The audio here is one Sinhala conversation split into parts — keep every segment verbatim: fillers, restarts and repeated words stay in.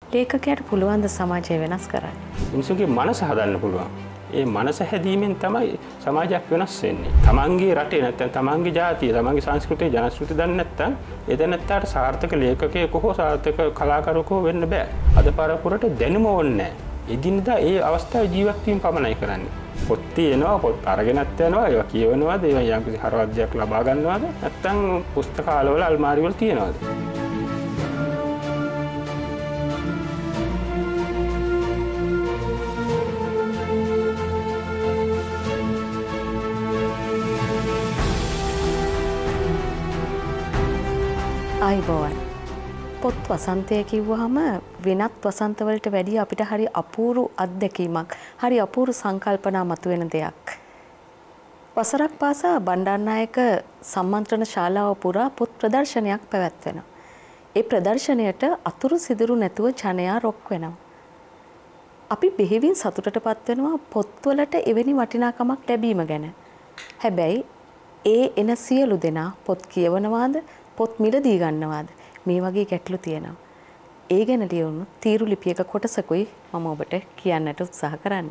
ලේඛකයාට පුළුවන් ද සමාජය වෙනස් කරන්න? මිනිසුන්ගේ මනස හදන්න පුළුවන්. ඒ මනස හැදීමෙන් තමයි සමාජයක් වෙනස් වෙන්නේ. තමන්ගේ රටේ නැත්නම් තමන්ගේ ජාතිය, තමන්ගේ සංස්කෘතිය, ජනශ්‍රුති දන්නේ නැත්නම් ඒ දැනත්තට සාර්ථක ලේඛකයෙක් හෝ සාර්ථක කලාකරුවෙක් වෙන්න බෑ. අද පරපුරට දැනුම ඕනේ නැහැ. එදිනදා ඒ අවස්ථාවේ ජීවත් වීම පමණයි කරන්නේ. පොත් තියෙනවා, පොත් අරගෙනත් යනවා, ඒවා කියවනවාද, ඒවා යම්කිසි හරවද්දයක් ලබා ගන්නවාද, නැත්නම් පුස්තකාලවල අල්මාරි වල තියෙනවාද? ආයිබෝවන්. පොත් වසන්තය කිව්වහම වෙනත් වසන්තවලට වැඩිය අපිට හරි අපූරු අත්දැකීමක්, හරි අපූරු සංකල්පනා මතුවෙන දෙයක්. වසරක් පාසා බණ්ඩාරනායක සම්මන්ත්‍රණ ශාලාව පුරා පොත් ප්‍රදර්ශනයක් පැවැත්වෙනවා. ඒ ප්‍රදර්ශනයට අතුරු සිදුරු නැතුව ජනයා රොක් වෙනවා. අපි බෙහෙවින් සතුටටපත් වෙනවා පොත්වලට එවැනි වටිනාකමක් ලැබීම ගැන. හැබැයි ඒ එන සියලු දෙනා පොත් කියවනවාද, පොත් මිලදී ගන්නවාද, මේ වගේ ගැටලු තියෙනවා. ඒ ගැන ලියවුණු තීරු ලිපියක කොටසකුයි මම ඔබට කියන්නට උත්සාහ කරන්නේ.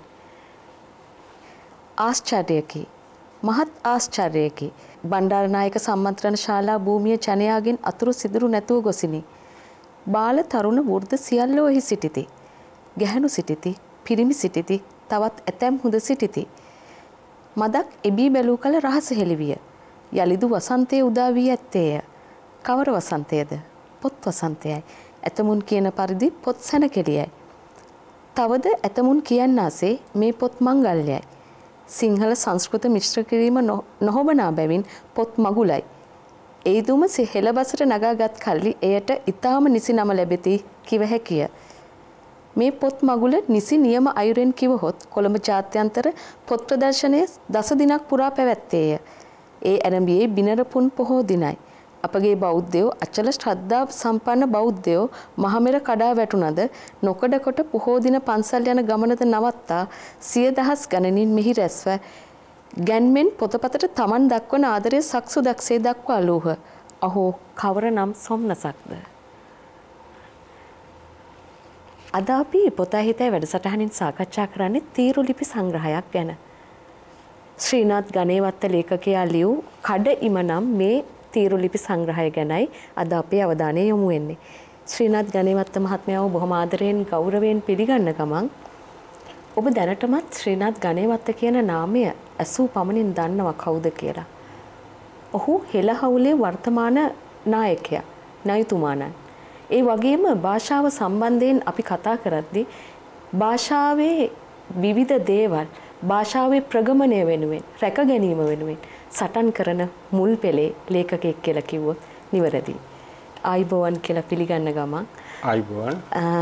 ආශ්චර්යකි, මහත් ආශ්චර්යකි. බණ්ඩාරනායක සම්මන්ත්‍රණ ශාලා භූමිය ජනයාගෙන් අතුරු සිදුරු නැතුව ගොසිනි. බාල තරුණ වෘද්ධ සියල්ලෝ එහි සිටිති. ගැහැණු සිටිති, පිරිමි සිටිති, තවත් ඇතැම් හුද සිටිති. මදක් එබී බැලූ කල රහස හෙළිවිය. යලිදු වසන්තයේ උදා වී ඇත්තේය. කවර වසන්තයද? පොත් වසන්තයයි. ඇතමුන් කියන පරිදි පොත් සැනකෙළියයි. තවද ඇතමුන් කියන්නාසේ මේ පොත් මංගල්‍යයි. සිංහල සංස්කෘත මිශ්‍ර කිරීම නොහොබනා බැවින් පොත් මගුලයි. එයිදුම හෙළබසට නගාගත් කල්ලි එයට ඉතාම නිසි නම ලැබෙති කිව හැකිය. මේ පොත් මගුල නිසි නියම අයුරෙන් කිවහොත් කොළඹ ජාත්‍යන්තර පොත් ප්‍රදර්ශනය දස දිනක් පුරා පැවැත්තේය. ඒ ඇරඹියේ බිනරපුන් පොහෝ දිනයි. අපගේ බෞද්ධයෝ අචල ශ්‍රද්ධා සම්පන්න බෞද්ධයෝ මහමෙර කඩා වැටුණද නොකඩකොට පොහෝ දින පන්සල් යන ගමනද නවත්තා සිය දහස් ගණනින් මෙහි රැස්ව ගැන්මෙන් පොතපතට තමන් දක්වන ආදරය සක්සු දක්සේ දක්වා ලූහ. අහෝ කවර නම් සොම්නසක්ද. අද අපි පොතා හිතයි වැඩසටහනින් සාකච්ඡා කරන්නේ තීරු ලිපි සංග්‍රහයක් ගැන. ශ්‍රීනාත් ගණේවත්ත ලේඛකයා ලියූ කඩ ඉම නම් මේ තීරු ලිපි සංග්‍රහය ගැනයි අද අපේ අවධානය යොමු වෙන්නේ. ශ්‍රීනාත් ගණේවත්ත මහත්මයාව බොහොම ආදරයෙන් ගෞරවයෙන් පිළිගන්න ගමන් ඔබ දැනටමත් ශ්‍රීනාත් ගණේවත්ත කියන නාමය ඇසූ පමණින් දන්නවා කවුද කියලා. ඔහු හෙළහවුලේ වර්තමාන නායකයා, නයතුමාණන්. ඒ වගේම භාෂාව සම්බන්ධයෙන් අපි කතා කරද්දී භාෂාවේ විවිධ දේවල් භාෂාවේ ප්‍රගමනය වෙනුවෙන්, රැක ගැනීම වෙනුවෙන් සටන් කරන මුල් පෙළේ ලේඛකයෙක් කියලා කිව්වොත් නිවැරදි. ආයිබෝවන් කියලා පිළිගන්න ගමන් ආයිබෝවන්.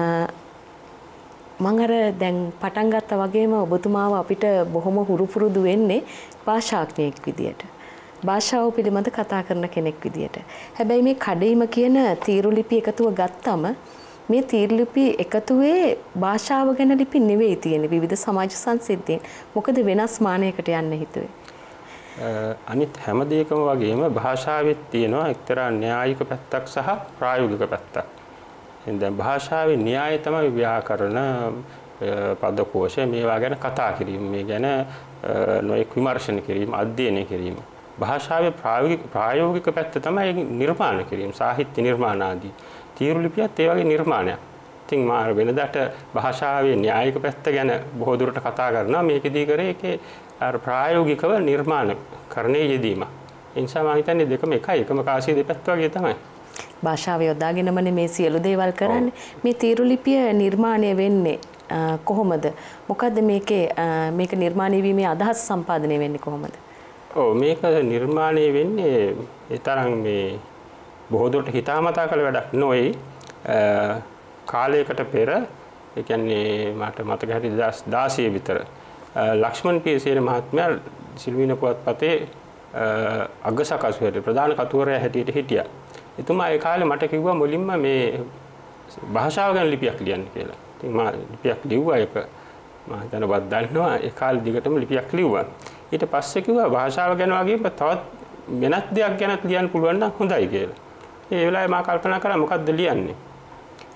මම අර දැන් පටන් ගත්තා වගේම ඔබතුමාව අපිට බොහොම හුරු පුරුදු වෙන්නේ භාෂාඥයෙක් විදියට. භාෂාව පිළිබඳ කතා කරන කෙනෙක් විදියට. හැබැයි මේ කඩේම කියන තීරු ලිපි එකතුව ගත්තම මේ තීරු ලිපි එකතුවේ භාෂාව ගැන ලිපි නෙවෙයි තියෙන්නේ, විවිධ සමාජ සංසිද්ධීන්. මොකද වෙනස් මානයකට යන්න හිතුවේ? අනිත් හැම දෙයකම වගේම භාෂාවෙත් තියෙනවා එක්තරා න්‍යායික පැත්තක් සහ ප්‍රායෝගික පැත්තක්. එහෙනම් දැන් භාෂාවේ න්‍යාය තමයි ව්‍යාකරණ, පදකෝෂ මේවා ගැන කතා කිරීම, මේ ගැන නොයෙක් විමර්ශන කිරීම, අධ්‍යයනය කිරීම. භාෂාවේ ප්‍රායෝගික ප්‍රායෝගික පැත්ත තමයි නිර්මාණ කිරීම, සාහිත්‍ය නිර්මාණ ආදී. තීරු ලිපියත් ඒ වගේ නිර්මාණයක්. ඉතින් මා වෙනදාට භාෂාවේ න්‍යායික පැත්ත ගැන බොහෝ දුරට කතා කරනවා. මේකෙදී කරේ ඒකේ අර ප්‍රායෝගිකව නිර්මාණ කරන්නේ යෙදීම. ඒ නිසා මම හිතන්නේ දෙකම එකයි, එකම කාසිය දෙපැත්ත වගේ තමයි. භාෂාව යොදාගෙනමනේ මේ සියලු දේවල් කරන්නේ. මේ තීරු ලිපිය නිර්මාණය වෙන්නේ කොහොමද? මොකද්ද මේකේ මේක නිර්මාණය වීමේ අදහස් සම්පාදනය වෙන්නේ කොහොමද? ඔව් මේක නිර්මාණය වෙන්නේ ඒ තරම් මේ බොහෝ දුරට හිතාමතා කළ වැඩක් නොවේ. කාලයකට පෙර ඒ කියන්නේ මට මතක හැටියට දෙදාස් දාසය විතර ලක්ෂ්මන් පියසේන මහත්මයා සිල්වීන පුවත්පතේ අග්‍රසකසු හැටියට ප්‍රධාන කතුවරයා හැටියට හිටියා. එතුමා ඒ කාලේ මට කිව්වා මුලින්ම මේ භාෂාව ගැන ලිපියක් ලියන්න කියලා. ඉතින් මම ලිපියක් ලිව්වා. ඒක මම හිතනවත් දන්නවා ඒ කාලේ දිගටම ලිපියක් ලිව්වා. ඊට පස්සේ කිව්වා භාෂාව ගැන වගේම තවත් වෙනත් දෙයක් ගැනත් ලියන්න පුළුවන් නම් හොඳයි කියලා. ඒ වෙලාවේ මම කල්පනා කරා මොකක්ද ලියන්නේ.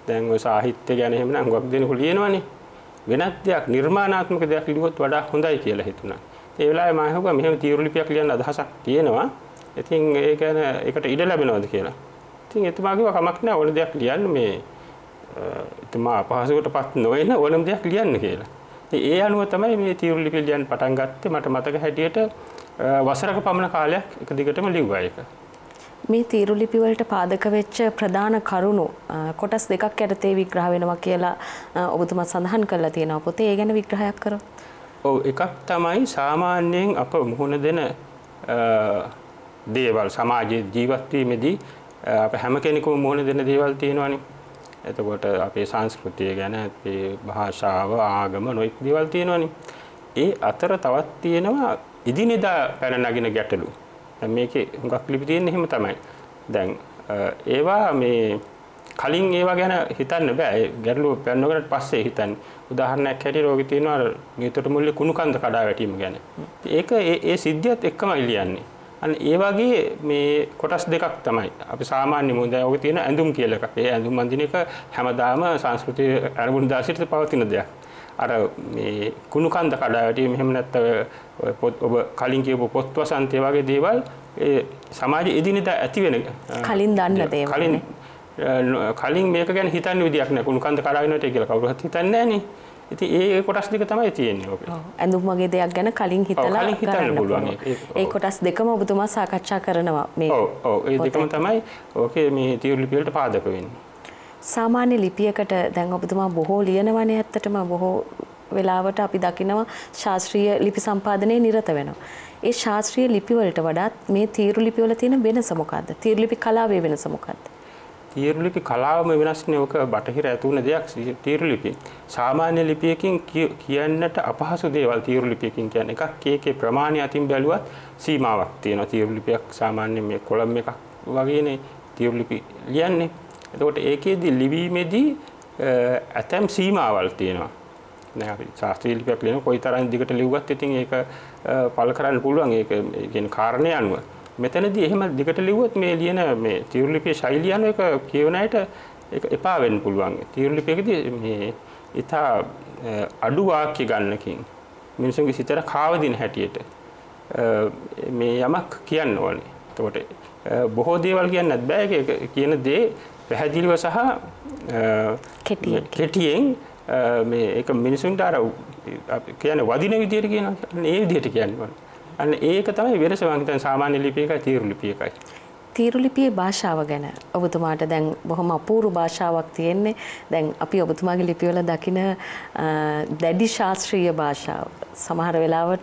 දැන් ඔය සාහිත්‍ය ගැන එහෙම නම් ගොඩක් දෙනෙකු ලියනවනේ. වෙනත් දෙයක් නිර්මාණාත්මක දෙයක් ලියුවොත් වඩා හොඳයි කියලා හිතුණා. ඒ වෙලාවේ මම අහුවා මෙහෙම තීරු ලිපියක් ලියන්න අදහසක් තියෙනවා. ඉතින් ඒ ගැන ඒකට ඉඩ ලැබෙනවද කියලා. ඉතින් එතුමා කිව්වා කමක් නැහැ ඕන දෙයක් ලියන්න මේ එතුමා අපහසුවටපත් නොවන ඕනම දෙයක් ලියන්න කියලා. ඉතින් ඒ අනුව තමයි මේ තීරු ලිපිය ලියන්න පටන් ගත්තේ. මට මතක හැටියට වසරක පමණ කාලයක් එක දිගටම ලිව්වා ඒක. මේ තීරු ලිපි වලට පාදක වෙච්ච ප්‍රධාන කරුණු කොටස් දෙකක් යටතේ විග්‍රහ වෙනවා කියලා ඔබතුමා සඳහන් කරලා තියෙනවා පොතේ. ඒ ගැන විග්‍රහයක් කරමු. ඔව් එකක් තමයි සාමාන්‍යයෙන් අප මුහුණ දෙන දේවල් සමාජයේ ජීවත් වීමේදී අප හැම කෙනෙකුම මුහුණ දෙන දේවල් තියෙනවානේ. එතකොට අපේ සංස්කෘතිය ගැන අපේ භාෂාව ආගම නොඑක් දේවල් තියෙනවානේ. ඒ අතර තවත් තියෙනවා ඉදිනෙදා පැන නගින ගැටලු. දැන් මේකේ හුඟක් ලිපි තියෙන්නේ එහෙම තමයි. දැන් ඒවා මේ කලින් ඒවා ගැන හිතන්න බෑ. ඒ ගැටලුව පැනනකට පස්සේ හිතන්නේ. උදාහරණයක් හැටියට ඔයගෙ තියෙනවා ගීතට මුල්ලේ කුණු කන්ද කඩා වැටීම ගැන. ඒක ඒ ඒ සිද්ධියත් එක්කමයි ලියන්නේ. අන්න ඒ වගේ මේ කොටස් දෙකක් තමයි. අපි සාමාන්‍ය මොකද ඔයගෙ තියෙන ඇඳුම් කියලා එකක්. ඒ ඇඳුම් අඳින එක හැමදාම සංස්කෘතිය අනුගුණ දාසිට පවතින දෙයක්. අර මේ කුණු කන්ද කඩා වැටීම එහෙම නැත්නම් ඔබ කලින් කියපු පොත් වසන්තය වගේ දේවල් ඒ සමාජයේ එදිනෙදා ඇති වෙන කලින් දන්න දේවල්. කලින් කලින් මේක ගැන හිතන්න විදියක් නැහැ. කුණු කන්ද කඩා වෙනට කියලා කවුරුත් හිතන්නේ නැහනේ. ඉතින් ඒ කොටස් දෙක තමයි තියෙන්නේ ඔක. ඔව්. ඇඳුම් වගේ දෙයක් ගැන කලින් හිතලා කලින් හිතන්න පුළුවන්. ඒ කොටස් දෙකම ඔබතුමා සාකච්ඡා කරනවා මේ. ඔව් ඔව් ඒ දෙකම තමයි ඕකේ මේ තීරු ලිපි වලට පාදක වෙන්නේ. සාමාන්‍ය ලිපියකට දැන් ඔබතුමා බොහෝ ලියනවනේ ඇත්තටම බොහෝ වෙලාවට අපි දකිනවා ශාස්ත්‍රීය ලිපි සම්පාදනයේ නිරත වෙනවා. ඒ ශාස්ත්‍රීය ලිපි වලට වඩා මේ තීරු ලිපි වල තියෙන වෙනස මොකද්ද? තීරු ලිපි කලාවේ වෙනස මොකද්ද? තීරු ලිපි කලාවම වෙනස්නේ. ඔක බටහිර ඇතුණ දෙයක් තීරු ලිපි. සාමාන්‍ය ලිපියකින් කියන්නට අපහසු දේවල් තීරු ලිපියකින් කියන්නේ එකක් ඒකේ ප්‍රමාණය අතින් බැලුවත් සීමාවක් තියෙනවා. තීරු ලිපියක් සාමාන්‍ය මේ කොලම් එකක් වගේනේ තීරු ලිපි ලියන්නේ. එතකොට ඒකේදී ලිවීමේදී ඇතම් සීමාවල් තියෙනවා. දැන් අපි ශාස්ත්‍රීය ලිපියක් ලියන කොයිතරම් දිගට ලිව්වත් ඉතින් ඒක පළ කරන්න පුළුවන්. ඒක කියන්නේ කාරණේ අනුව. මෙතනදී එහෙම දිගට ලිව්වොත් මේ ලියන මේ තීරු ලිපියේ ශෛලිය අනුව ඒක කියවන අයට ඒක එපා වෙන්න පුළුවන්. තීරු ලිපියකදී මේ ඊට අඩු වාක්‍ය ගන්නකින් මිනිසුන්ගේ සිතට කාවදින හැටියට මේ යමක් කියන්න ඕනේ. එතකොට බොහෝ දේවල් කියන්නත් බෑ. ඒක කියන දේ පැහැදිලිව සහ කෙටියෙන් මේ ඒක මිනිසුන්ට අර කියන්නේ වදින විදියට කියනවා. ඒ විදියට කියන්නේ. අන්න ඒක තමයි වෙනස මම හිතන්නේ සාමාන්‍ය ලිපි එකයි තීරු ලිපි එකයි. තීරු ලිපියේ භාෂාව ගැන ඔබතුමාට දැන් බොහොම අපූර්ව භාෂාවක් තියෙන්නේ. දැන් අපි ඔබතුමාගේ ලිපිවල දකින දැඩි ශාස්ත්‍රීය භාෂාව. සමහර වෙලාවට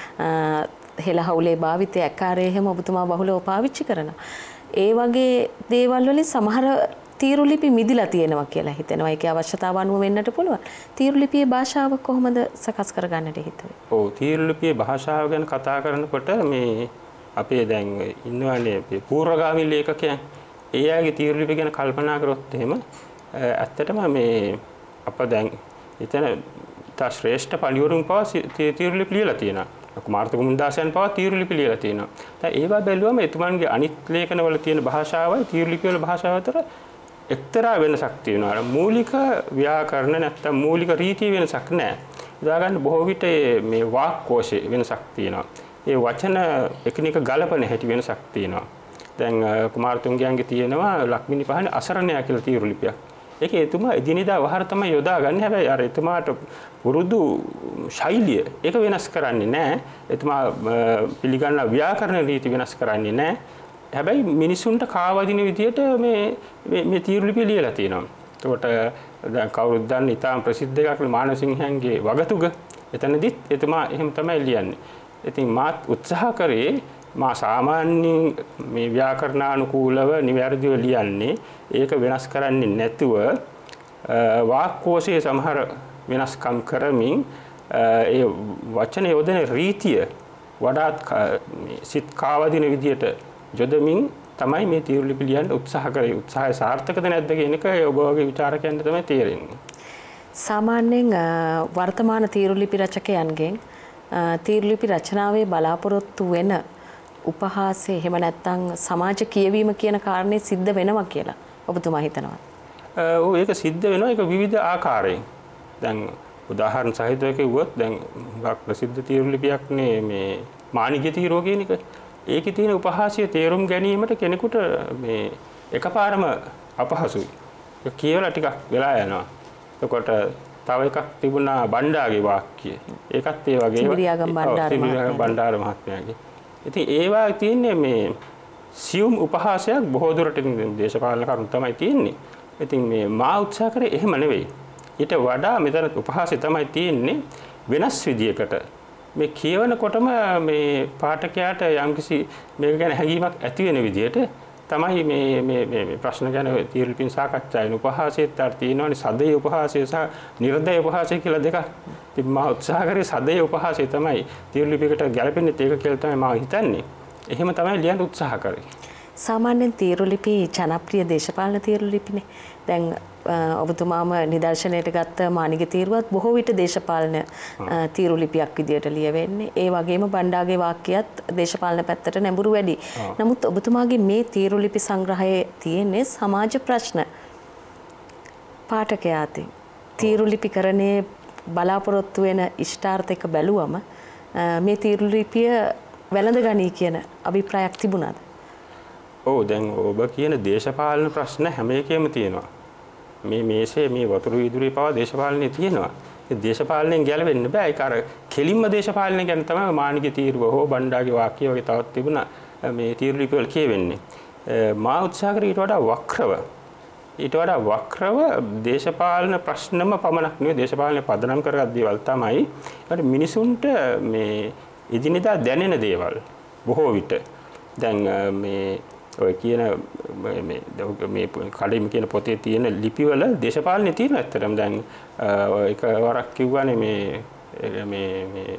හෙළහවුලේ භාවිතය ආකාරයේ හැම ඔබතුමා බහුලව පාවිච්චි කරනවා. ඒ වගේ දේවල් වලින් සමහර තීරු ලිපි මිදිලා තියෙනවා කියලා හිතෙනවා. ඒකේ අවශ්‍යතාව අනුව වෙන්නට පුළුවන්. තීරු ලිපියේ භාෂාව කොහොමද සකස් කරගන්නට හිතුවේ? ඔව් තීරු ලිපියේ භාෂාව ගැන කතා කරනකොට මේ අපේ දැන් ඉන්නවනේ අපේ පූර්වගාමී ලේඛකයන්. ඒ අයගේ තීරු ලිපි ගැන කල්පනා කරොත් එහෙම ඇත්තටම මේ අප දැන් එතන තා ශ්‍රේෂ්ඨ පළිවරුන් පවා තීරු ලිපි ලියලා තියෙනවා. කුමාරත කුමුන්දාසයන් පවා තීරු ලිපි ලියලා තියෙනවා. දැන් ඒවා බැලුවම එතුමන්ගේ අනිත් ලේඛනවල තියෙන භාෂාවයි තීරු ලිපි වල භාෂාව අතර එක්තරා වෙනසක් තියෙනවා. මූලික ව්‍යාකරණ නැත්තම් මූලික රීතිය වෙනසක් නැහැ. උදාහරණ බොහෝ විට මේ වාක් කෝෂයේ වෙනසක් තියෙනවා. ඒ වචන එකිනෙක ගලපන හැටි වෙනසක් තියෙනවා. දැන් කුමාරතුංගයන්ගේ තියෙනවා ලක්මිනි පහනේ අසරණයා කියලා තීරු ලිපියක්. ඒකේ එතුමා එදිනෙදා වහර තමයි යොදාගන්නේ. හැබැයි අර එතුමාට පුරුදු ශෛලිය ඒක වෙනස් කරන්නේ නැහැ. එතුමා පිළිගන්න ව්‍යාකරණ රීති වෙනස් කරන්නේ නැහැ. හැබැයි මිනිසුන්ට කාවදින විදියට මේ මේ තීරු ලිපිය ලියලා තියෙනවා. ඒකට දැන් කවුරුත් දන්න ඉතාම ප්‍රසිද්ධ එකක් මානසිංහයන්ගේ වගතුග. එතනදිත් එතුමා එහෙම තමයි ලියන්නේ. ඉතින් මාත් උත්සාහ කරේ මා සාමාන්‍යයෙන් මේ ව්‍යාකරණානුකූලව නිවැරදිව ලියන්නේ. ඒක වෙනස් කරන්නේ නැතුව වාක්කෝෂයේ සමහර වෙනස්කම් කරමින් ඒ වචන යොදන රීතිය වඩාත් සිත් කාවදින විදියට යොදමින් තමයි මේ තීරු ලිපි ලියන්න උත්සාහ කරේ. උත්සාහය සාර්ථකද නැද්ද කියන එක ඔබ වගේ විචාරකයන්ට තමයි තේරෙන්නේ. සාමාන්‍යයෙන් වර්තමාන තීරු ලිපි රචකයන්ගෙන් තීරු ලිපි රචනාවේ බලාපොරොත්තු වෙන උපහාසය එහෙම නැත්නම් සමාජ කියවීම කියන කාරණේ සිද්ධ වෙනවා කියලා ඔබතුමා හිතනවා? ඔව් ඒක සිද්ධ වෙනවා ඒක විවිධ ආකාරයෙන්. දැන් උදාහරණ සහිතව කිව්වොත් දැන් හුඟක් ප්‍රසිද්ධ තීරු ලිපියක්නේ මේ මාණික තීරුව කියන එක. ඒකේ තියෙන උපහාසය තේරුම් ගැනීමට කෙනෙකුට මේ එකපාරම අපහසුයි. ඒක කියවලා ටිකක් වෙලා යනවා. එතකොට තව එකක් තිබුණා බණ්ඩාගේ වාක්‍ය. ඒකත් ඒ වගේ තිබිරියාගම් බණ්ඩාර මහත්මයාගේ. ඉතින් ඒවා තියෙන්නේ මේ සියුම් උපහාසයක් බොහෝ දුරට දේශපාලන කරුණු තමයි තියෙන්නේ. ඉතින් මේ මා උත්සාහ කරේ එහෙම නෙවෙයි. ඊට වඩා මෙතන උපහාසය තමයි තියෙන්නේ වෙනස් විදියකට. මේ කියවනකොටම මේ පාඨකයාට යම්කිසි මේක ගැන හැඟීමක් ඇති වෙන විදියට තමයි මේ මේ මේ ප්‍රශ්න ගැන තීරු ලිපින් සාකච්ඡා වෙන උපහාසයත් අර තියෙනවානේ සදේ උපහාසය සහ නිර්දය උපහාසය කියලා දෙකක්. ඉතින් මා උත්සාහ කරේ සදේ උපහාසය තමයි තීරු ලිපියකට ගැලපෙන්නේ ඒක කියලා තමයි මා හිතන්නේ. එහෙම තමයි ලියන්න උත්සාහ කරේ. සාමාන්‍යයෙන් තීරු ලිපි ජනප්‍රිය දේශපාලන තීරු ලිපිනේ. දැන් ඔබතුමාම නිදර්ශනයට ගත්ත මාණික තීරුවත් බොහෝ විට දේශපාලන තීරු ලිපියක් විදියට ලියවෙන්නේ. ඒ වගේම බණ්ඩාගේ වාක්‍යයත් දේශපාලන පැත්තට නැඹුරු වැඩි. නමුත් ඔබතුමාගේ මේ තීරු ලිපි සංග්‍රහයේ තියෙන්නේ සමාජ ප්‍රශ්න. පාඨකයා අතින් තීරු ලිපිකරණයේ බලාපොරොත්තු වෙන ඉෂ්ටාර්ථ එක බැලුවම මේ තීරු ලිපිය වැළඳ ගනී කියන අභිප්‍රායක් තිබුණාද? ඔව් දැන් ඔබ කියන දේශපාලන ප්‍රශ්න හැම එකෙම තියෙනවා. මේ මේසේ මේ වතුර විදුලිය පවා දේශපාලනේ තියෙනවා. ඒ දේශපාලනයෙන් ගැලවෙන්න බෑ. ඒක අර කෙලින්ම දේශපාලනය ගැන තමයි මාණික තීරුව හෝ බණ්ඩාගේ වාක්‍ය වගේ තවත් තිබුණා මේ තීරු ලිපි වල කියවෙන්නේ. මා උත්සාහ කරේ ඊට වඩා වක්‍රව ඊට වඩා වක්‍රව දේශපාලන ප්‍රශ්නම පමණක් නෙවෙයි දේශපාලන පදනම් කරගත් දේවල් තමයි ඒකට මිනිසුන්ට මේ ඉදිනදා දැනෙන දේවල් බොහෝ විට දැන් මේ ඔය කියන මේ මේ කඩේම කියන පොතේ තියෙන ලිපිවල දේශපාලනේ තියෙන ඇත්තටම දැන් ඒක වරක් කිව්වනේ මේ මේ මේ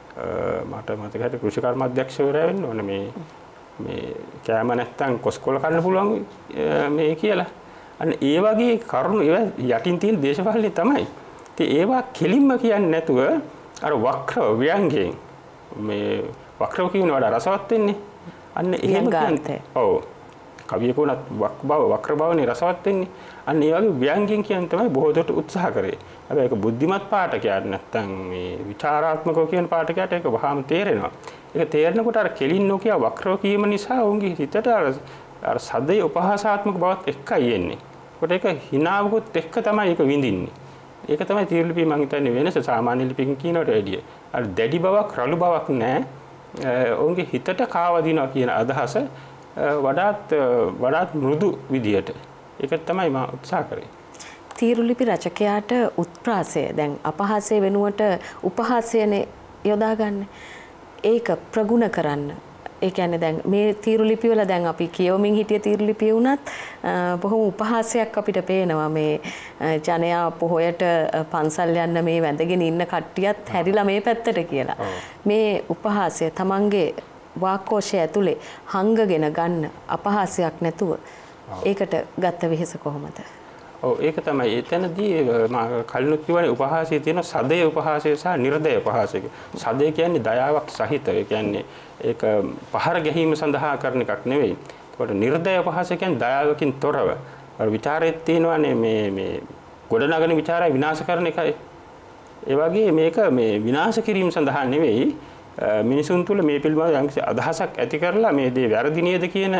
මට මතකයි කෘෂි කර්මාධ්‍යක්ෂවරයා වෙන්න ඕනේ මේ මේ කෑම නැත්තම් කොස්කොල කන්න පුළුවන් මේ කියලා. අන්න ඒ වගේ කරුණු ඒවා යටින් තියෙන දේශපාලනේ තමයි. ඉතින් ඒවා කෙලින්ම කියන්නේ නැතුව අර වක්‍රව ව්‍යංගයෙන් මේ වක්‍රව කියන වඩා රසවත් වෙන්නේ. අන්න එහෙම කියන්නේ. ඔව්. කවියකුණත් වක් බව වක්‍ර බවනේ රසවත් වෙන්නේ. අන්න ඒ වගේ ව්‍යංගයෙන් කියන තමයි බොහෝ දුරට උත්සාහ කරේ. හැබැයි ඒක බුද්ධිමත් පාඨකයාට නැත්තම් මේ විචාරාත්මකව කියන පාඨකයාට ඒක වහාම තේරෙනවා. ඒක තේරෙනකොට අර කෙලින් නොකිය වක්‍රව කීම නිසා උන්ගේ හිතට අර අර සදේ උපහාසාත්මක බවත් එක්කයි එන්නේ. ඒකට ඒක හිනාවකුත් එක්ක තමයි ඒක විඳින්නේ. ඒක තමයි තීරු ලිපි මම හිතන්නේ වෙනස සාමාන්‍ය ලිපියකින් කියනකට වැඩිය. අර දැඩි බවක් රළු බවක් නැහැ. ඔවුන්ගේ හිතට කාවදිනවා කියන අදහස වඩාත් වඩාත් මෘදු විදියට. ඒක තමයි මම උත්සාහ කරේ. තීරු ලිපි රචකයාට උත්ප්‍රාසය දැන් අපහාසය වෙනුවට උපහාසයනේ යොදාගන්නේ. ඒක ප්‍රගුණ කරන්න. ඒ කියන්නේ දැන් මේ තීරු ලිපි වල දැන් අපි කියවමින් හිටිය තීරු ලිපිය වුණත් බොහොම උපහාසයක් අපිට පේනවා මේ ජනයා පොහොයට පන්සල් යන්න මේ වැඳගෙන ඉන්න කට්ටියත් හැරිලා මේ පැත්තට කියලා. මේ උපහාසය තමන්ගේ වාක්කෝෂය ඇතුලේ හංගගෙන ගන්න අපහාසයක් නැතුව ඒකට ගත්ත වෙහෙස කොහොමද? ඔව් ඒක තමයි එතනදී මම කලිනුත් කියවනේ උපහාසයේ තියෙන සදේ උපහාසය සහ නිර්දය උපහාසය. සදේ කියන්නේ දයාවක් සහිත. ඒ කියන්නේ ඒක පහර ගැනීම සඳහා කරන එකක් නෙවෙයි. ඒකට නිර්දය උපහාසය කියන්නේ දයාවකින් තොරව. අර විචාරයේ තියෙනවානේ මේ මේ ගොඩනගන විචාරය විනාශ කරන එකයි. ඒ වගේ මේක මේ විනාශ කිරීම සඳහා නෙවෙයි මිනිසුන් තුළ මේ පිළිබඳව යම්කිසි අදහසක් ඇති කරලා මේ දේ වැරදි නේද කියන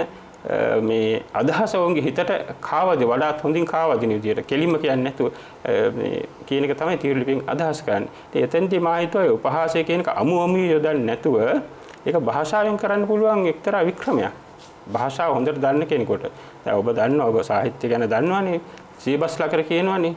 මේ අදහස ඔවුන්ගේ හිතට කාවද වඩාත් හොඳින් කාවදින විදියට කෙලින්ම කියන්නේ නැතුව මේ කියන එක තමයි තීරු ලිපියෙන් අදහස් කරන්නේ. ඉතින් එතෙන්දී මා හිතුවා උපහාසය කියන එක අමු අමු යොදන්නේ නැතුව ඒක භාෂාවෙන් කරන්න පුළුවන් එක්තරා වික්‍රමයක්. භාෂාව හොඳට දන්න කෙනෙකුට. දැන් ඔබ දන්නවා ඔබ සාහිත්‍ය ගැන දන්නවනේ. සීබස් ලකර කියනවනේ.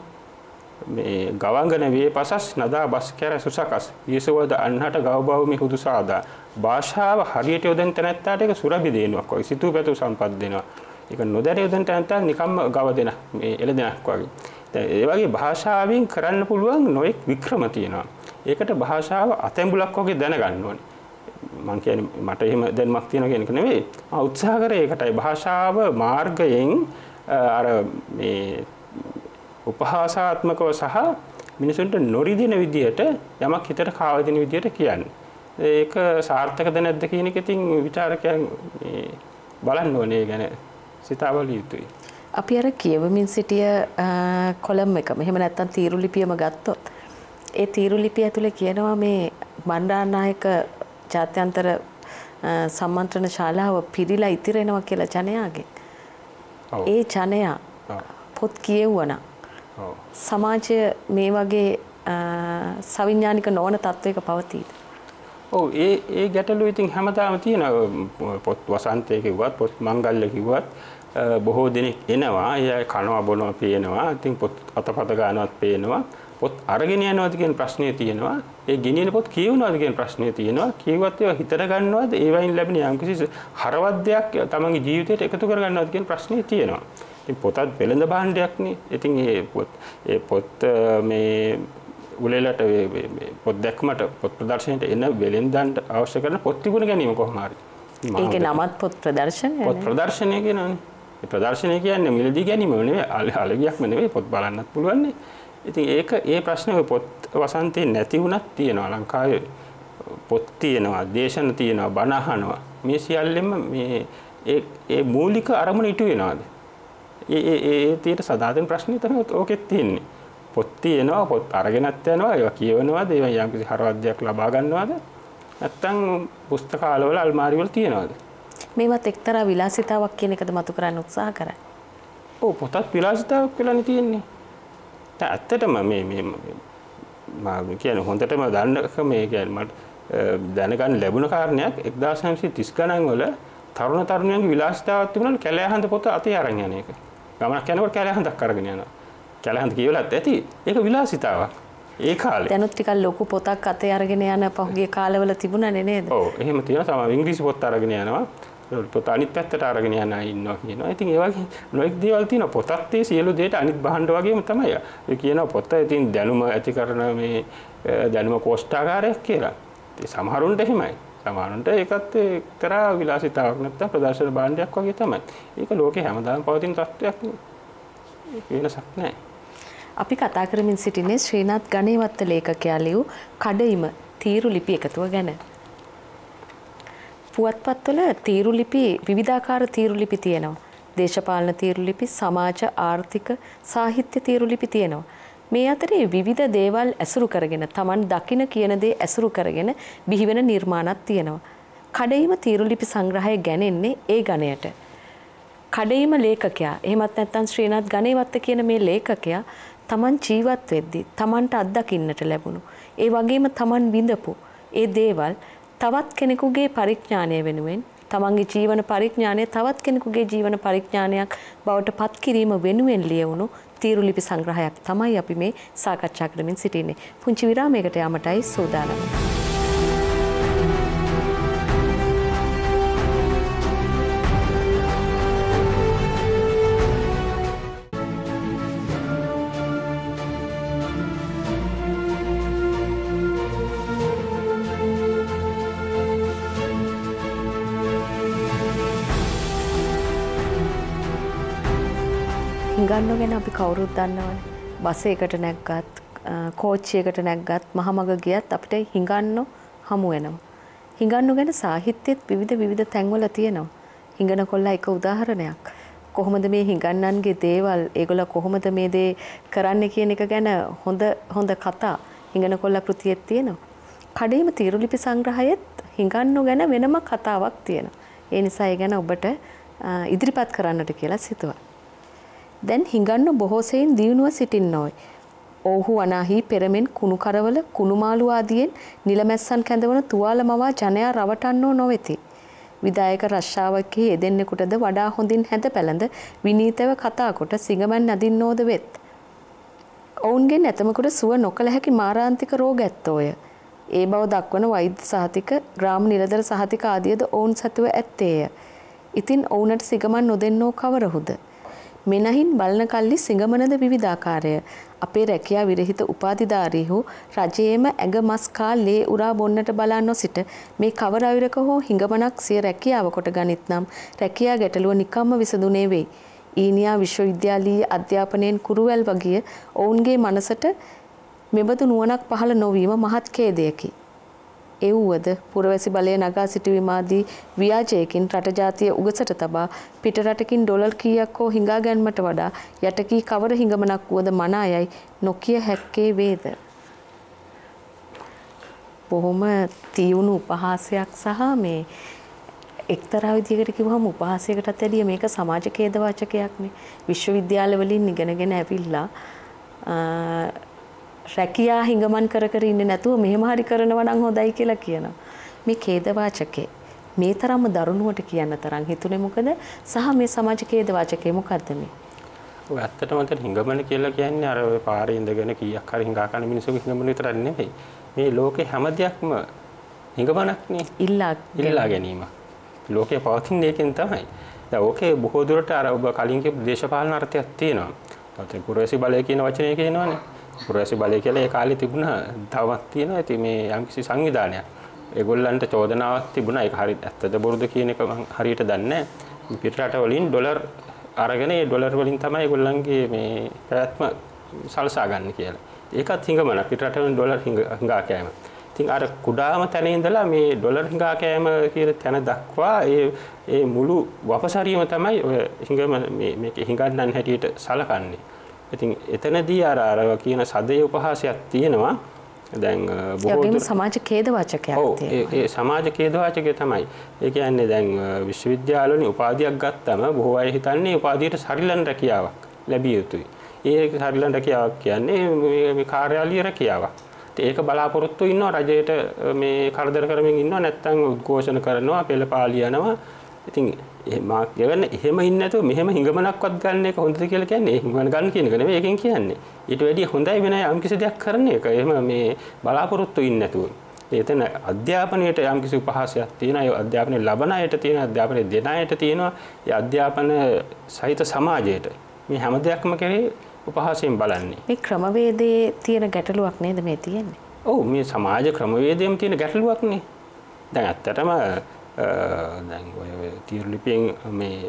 මේ ගවංගන වේ පසස් නදා බස් කර සුසකස් යසවද අන්හට ගවබව මේ හුදු සාදා භාෂාව හරියට යොදන්න තැනැත්තාට ඒක සුරබි දෙනුවක් වගේ සිතූ පැතු සම්පත් දෙනවා. ඒක නොදැර යොදන්න තැනැත්තා නිකම්ම ගව දෙන මේ එළ දෙනක් වගේ. දැන් ඒ වගේ භාෂාවෙන් කරන්න පුළුවන් නොඑක් වික්‍රම තියෙනවා. ඒකට භාෂාව අතැඹුලක් වගේ දැනගන්න ඕනේ. මම කියන්නේ මට එහෙම දැනුමක් තියෙනවා කියන එක නෙවෙයි. මම උත්සාහ කරේ ඒකටයි භාෂාව මාර්ගයෙන් අර මේ උපහාසාත්මකව සහ මිනිසුන්ට නොරිදෙන විදියට යමක් හිතට කාවදින විදියට කියන්නේ. ඒක සාර්ථකද නැද්ද කියන එක ඉතින් විචාරකයන් මේ බලන්න ඕනේ ගැන සිතාබල යුතුයි. අපි අර කියවමින් සිටිය කොලම් එක මෙහෙම නැත්තම් තීරු ලිපියම ගත්තොත් ඒ තීරු ලිපිය ඇතුලේ කියනවා මේ බණ්ඩාරනායක ජාත්‍යන්තර සම්මන්ත්‍රණ ශාලාව පිරීලා ඉතිරෙනවා කියලා ජනයාගෙන්. ඒ ජනයා පොත් කියවුවනම් සමාජය මේ වගේ සවිඥානික නොවන තත්වයක පවතීද? ඔව් ඒ ඒ ගැටලුව ඉතින් හැමදාම තියෙනවා. පොත් වසන්තය කිව්වත් පොත් මංගල්‍ය කිව්වත් බොහෝ දෙනෙක් එනවා. ඒ කනවා බොනවා පේනවා. ඉතින් පොත් අතපත ගන්නවත් පේනවා. පොත් අරගෙන යනවාද කියන ප්‍රශ්නේ තියෙනවා. ඒ ගෙනියන පොත් කියවනවාද කියන ප්‍රශ්නේ තියෙනවා. කියවත් ඒවා හිතට ගන්නවද? ඒවයින් ලැබෙන යම්කිසි හරවත් දෙයක් තමන්ගේ ජීවිතයට එකතු කර ගන්නවද කියන ප්‍රශ්නේ තියෙනවා. ඉතින් පොතත් වෙළඳ භාණ්ඩයක්නේ. ඉතින් ඒ පොත් ඒ පොත් මේ උලෙලට පොත් දැක්මට පොත් ප්‍රදර්ශනයට එන වෙළෙන්දන්ට අවශ්‍ය කරන පොත් තිබුණ ගැනීම කොහොම හරි. ඒකේ නමත් පොත් ප්‍රදර්ශනය. පොත් ප්‍රදර්ශනය කියනවානේ. ඒ ප්‍රදර්ශනය කියන්නේ මිලදී ගැනීම නෙවෙයි, අලවියක්ම නෙවෙයි, පොත් බලන්නත් පුළුවන් නේ. ඉතින් ඒක ඒ ප්‍රශ්නේ පොත් වසන්තේ නැති වුණත් තියෙනවා. ලංකාවේ පොත් තියෙනවා, දේශන තියෙනවා, බණ අහනවා. මේ සියල්ලෙම මේ ඒ ඒ මූලික අරමුණ ඉටු වෙනවාද? ඒ ඒ ඒ තීර සදාතන ප්‍රශ්නේ තමයි ඕකෙත් තියෙන්නේ. පොත් තියෙනවා, පොත් අරගෙනත් යනවා, ඒවා කියවනවාද, ඒවා යම්කිසි හරවද්දයක් ලබා ගන්නවාද? නැත්නම් පුස්තකාලවල අල්මාරි වල තියනවාද? මේවත් එක්තරා විලාසිතාවක් කියන එකද මතු කරන්න උත්සාහ කරන්නේ. ඔව් පොතත් විලාසිතාවක් වෙලානේ තියෙන්නේ. ඇත්තටම මේ මේ මම කියන්නේ හොඳටම දන්නක මේ කියන්නේ මට දැනගන්න ලැබුණ කාරණයක් එක්දාස් නවසිය තිස් ගණන් වල තරුණ තරුණියන්ගේ විලාසිතාවක් තිබුණා කැලෑහඳ පොත අතේ අරන් යන එක. ගමනක් යනකොට කැලෑහඳක් අරගෙන යනවා. කැලෑහඳ කියවලත් ඇති. ඒක විලාසිතාවක්. ඒ කාලේ. දැනුත් ටිකක් ලොකු පොතක් අතේ අරගෙන යන පහුගිය කාලවල තිබුණානේ නේද? ඔව් එහෙම තියෙනවා. තමයි ඉංග්‍රීසි පොත් අරගෙන යනවා. පොත අනිත් පැත්තට අරගෙන යන අය ඉන්නවා කියනවා. ඉතින් ඒ වගේ නොඑක් දේවල් තියෙනවා. පොතත් ඒ සියලු දේට අනිත් භාණ්ඩ වගේම තමයි. ඒ කියනවා පොත ඉතින් දැනුම ඇති කරන මේ දැනුම කෝෂ්ඨාගාරයක් කියලා. ඒ සමහරුන්ට එහෙමයි. සමහරුන්ට ඒකත් එක්තරා විලාසිතාවක් නැත්නම් ප්‍රදර්ශන භාණ්ඩයක් වගේ තමයි. ඒක ලෝකේ හැමදාම පවතින තත්ත්වයක් නෙවෙයි. වෙනසක් නැහැ. අපි කතා කරමින් සිටින්නේ ශ්‍රීනාත් ගණේවත්ත ලේඛකයා ලියූ කඩයිම තීරු ලිපි එකතුව ගැන. පුවත්පත්වල තීරු ලිපි විවිධාකාර තීරු ලිපි තියෙනවා. දේශපාලන තීරු ලිපි, සමාජ ආර්ථික සාහිත්‍ය තීරු ලිපි තියෙනවා. මේ අතරේ විවිධ දේවල් ඇසුරු කරගෙන Taman දකින කියන දේ ඇසුරු කරගෙන බිහිවෙන නිර්මාණත් තියෙනවා. කඩයිම තීරු ලිපි සංග්‍රහය ගැනෙන්නේ ඒ ගණයට. කඩයිම ලේඛකයා එහෙමත් නැත්නම් ශ්‍රීනාත් ගණේවත්ත කියන මේ ලේඛකයා Taman ජීවත් වෙද්දී Tamanට අත්දකින්නට ලැබුණු ඒ වගේම Taman විඳපු ඒ දේවල් තවත් කෙනෙකුගේ පරිඥානය වෙනුවෙන් තමන්ගේ ජීවන පරිඥානය තවත් කෙනෙකුගේ ජීවන පරිඥානයක් බවට පත් කිරීම වෙනුවෙන් ලියවුණු තීරු ලිපි සංග්‍රහයක් තමයි අපි මේ සාකච්ඡා කරමින් සිටින්නේ. පුංචි විරාමයකට යාමටයි සූදානම්. හිඟන්නෝ ගැන අපි කවුරුත් දන්නවනේ. බස් එකකට නැග්ගත්, කෝච්චියකට නැග්ගත්, මහමග ගියත් අපිට හිඟන්නෝ හමු වෙනවා. හිඟන්නෝ ගැන සාහිත්‍යයේත් විවිධ විවිධ තැන්වල තියෙනවා. හිඟන කොල්ලා එක උදාහරණයක්. කොහොමද මේ හිඟන්නන්ගේ දේවල්, ඒගොල්ලෝ කොහොමද මේ දේ කරන්නේ කියන එක ගැන හොඳ හොඳ කතා හිඟන කොල්ලා කෘතියෙත් තියෙනවා. කඩේම තීරු ලිපි සංග්‍රහයේත් හිඟන්නෝ ගැන වෙනම කතාවක් තියෙනවා. ඒ නිසා ඒ ගැන ඔබට ඉදිරිපත් කරන්නට කියලා සිතුවා. දැන් හිඟන්නෝ බොහෝ සෙයින් දියුණුව සිටින්නෝයි. ඔව්හු අනාහි පෙරමෙන් කුණු කරවල කුණු මාළු ආදියෙන් නිලමැස්සන් කැඳවන තුවාල මවා ජනයා රවටන්නෝ නොවේති. විදායක රශ්‍යාවකෙහි යෙදෙන්නෙකුටද වඩා හොඳින් හැඳ පැළඳ විනීතව කතා කොට සිඟමන් නදින්නෝද වෙත්. ඔවුන්ගෙන් ඇතමෙකුට සුව නොකළ හැකි මාරාන්තික රෝග ඇත්තෝය. ඒ බව දක්වන වෛද්‍ය සහතික, ග්‍රාම නිලධර සහතික ආදියද ඔවුන් සතුව ඇත්තේය. ඉතින් ඔවුන්ට සිඟමන් නොදෙන්නෝ කවරහුද? මෙනහින් බලන කල්ලි සිඟමනද විවිධාකාරය. අපේ රැකියා විරහිත උපාධිධාරීහු රජයේම ඇඟ මස් කා ලේ උරා බොන්නට බලා නොසිට මේ කවර අයුරක හෝ හිඟමනක් සිය රැකියාව කොට ගනිත්නම් රැකියා ගැටලුව නිකම්ම විසඳුනේ වෙයි. ඊනියා විශ්වවිද්‍යාලීය අධ්‍යාපනයෙන් කුරුවැල් වගිය ඔවුන්ගේ මනසට මෙබඳු නුවණක් පහළ නොවීම මහත් ඛේදයකි. එව්වද පුරවැසි බලය නගා සිටුවීම ආදී ව්‍යාජයකින් රට ජාතිය උගසට තබා පිට රටකින් ඩොලර් කීයක් හෝ හිඟා ගැනීමට වඩා යටකී කවර හිඟමනක් වුවද මනායයි නොකිය හැක්කේ වේද? බොහොම තියුණු උපහාසයක් සහ මේ එක්තරා විදිහකට කිව්වම උපහාසයකටත් වැඩිය මේක සමාජ ඛේදවාචකයක්නේ. විශ්වවිද්‍යාල වලින් ඉගෙනගෙන ඇවිල්ලා රැකියා හිඟමන් කර කර ඉන්නේ නැතුව මෙහෙම හරි කරනවා නම් හොඳයි කියලා කියනවා. මේ ඛේදවාචකේ මේ තරම්ම දරුණුවට කියන්න තරම් හිතුනේ මොකද? සහ මේ සමාජ ඛේදවාචකේ මොකද්ද මේ? ඔය ඇත්තටම අතට හිඟමන කියලා කියන්නේ අර පාරේ ඉඳගෙන කීයක් හරි හිඟා ගන්න මිනිස්සුගේ හිඟමන විතරක් නෙමෙයි. මේ ලෝකේ හැම දෙයක්ම හිඟමනක්නේ. ඉල්ලා ඉල්ලා ගැනීම. ලෝකේ පවතින එකෙන් තමයි. දැන් ඕකේ බොහෝ දුරට අර ඔබ කලින් කියපු දේශපාලන අර්ථයක් තියෙනවා. ඒත් පුරවැසි බලය කියන වචනේ කියනවනේ. පුරවැසි බලය කියලා ඒ කාලේ තිබුණා තවත් තියෙනවා. ඉතින් මේ යම්කිසි සංවිධානයක්. ඒගොල්ලන්ට චෝදනාවක් තිබුණා. ඒක හරියට ඇත්තද බොරුද කියන එක මම හරියට දන්නේ නැහැ. පිටරට වලින් ඩොලර් අරගෙන ඒ ඩොලර් වලින් තමයි ඒගොල්ලන්ගේ මේ පැවැත්ම සලසා ගන්න කියලා. ඒකත් හිඟමන පිටරට වලින් ඩොලර් හිඟා කෑම. ඉතින් අර කුඩාම තැන ඉඳලා මේ ඩොලර් හිඟා කෑම කියන තැන දක්වා ඒ ඒ මුළු වපසරියම තමයි ඔය හිඟම මේ මේක හිඟන්නන් හැටියට සලකන්නේ. ඉතින් එතනදී අර අර කියන සදේ උපහාසයක් තියෙනවා. දැන් බොහෝ දුර සමාජ ඛේදවාචකයක් තියෙනවා. ඔව් ඒ සමාජ ඛේදවාචකය තමයි. ඒ කියන්නේ දැන් විශ්වවිද්‍යාලවලින් උපාධියක් ගත්තම බොහෝ අය හිතන්නේ උපාධියට සරිලන රැකියාවක් ලැබිය යුතුයි. ඒ සරිලන රැකියාවක් කියන්නේ මේ කාර්යාලීය රැකියාවක්. ඒක බලාපොරොත්තු ඉන්නවා රජයට මේ කරදර කරමින් ඉන්නවා නැත්නම් උද්ඝෝෂණ කරනවා පෙළපාලි යනවා. ඉතින් මා කියන්නේ එහෙම ඉන්නේ නැතුව මෙහෙම හිඟමනක්වත් ගන්න එක හොඳද කියලා කියන්නේ ඒ හිඟමන ගන්න කියන එක නෙමෙයි ඒකෙන් කියන්නේ. ඊට වැඩිය හොඳයි වෙන යම්කිසි දෙයක් කරන එක. එහෙම මේ බලාපොරොත්තු ඉන්නේ නැතුව. එතන අධ්‍යාපනයේට යම්කිසි උපහාසයක් තියෙනවා. ඒ අධ්‍යාපනයේ ලබන අයට තියෙන අධ්‍යාපනයේ දෙන අයට තියෙනවා. ඒ අධ්‍යාපන සහිත සමාජයට මේ හැම දෙයක්ම කරේ උපහාසයෙන් බලන්නේ. මේ ක්‍රමවේදයේ තියෙන ගැටලුවක් නේද මේ තියෙන්නේ? ඔව් මේ සමාජ ක්‍රමවේදයෙන් තියෙන ගැටලුවක්නේ. දැන් ඇත්තටම දැන් ඔය තීරු ලිපියෙන් මේ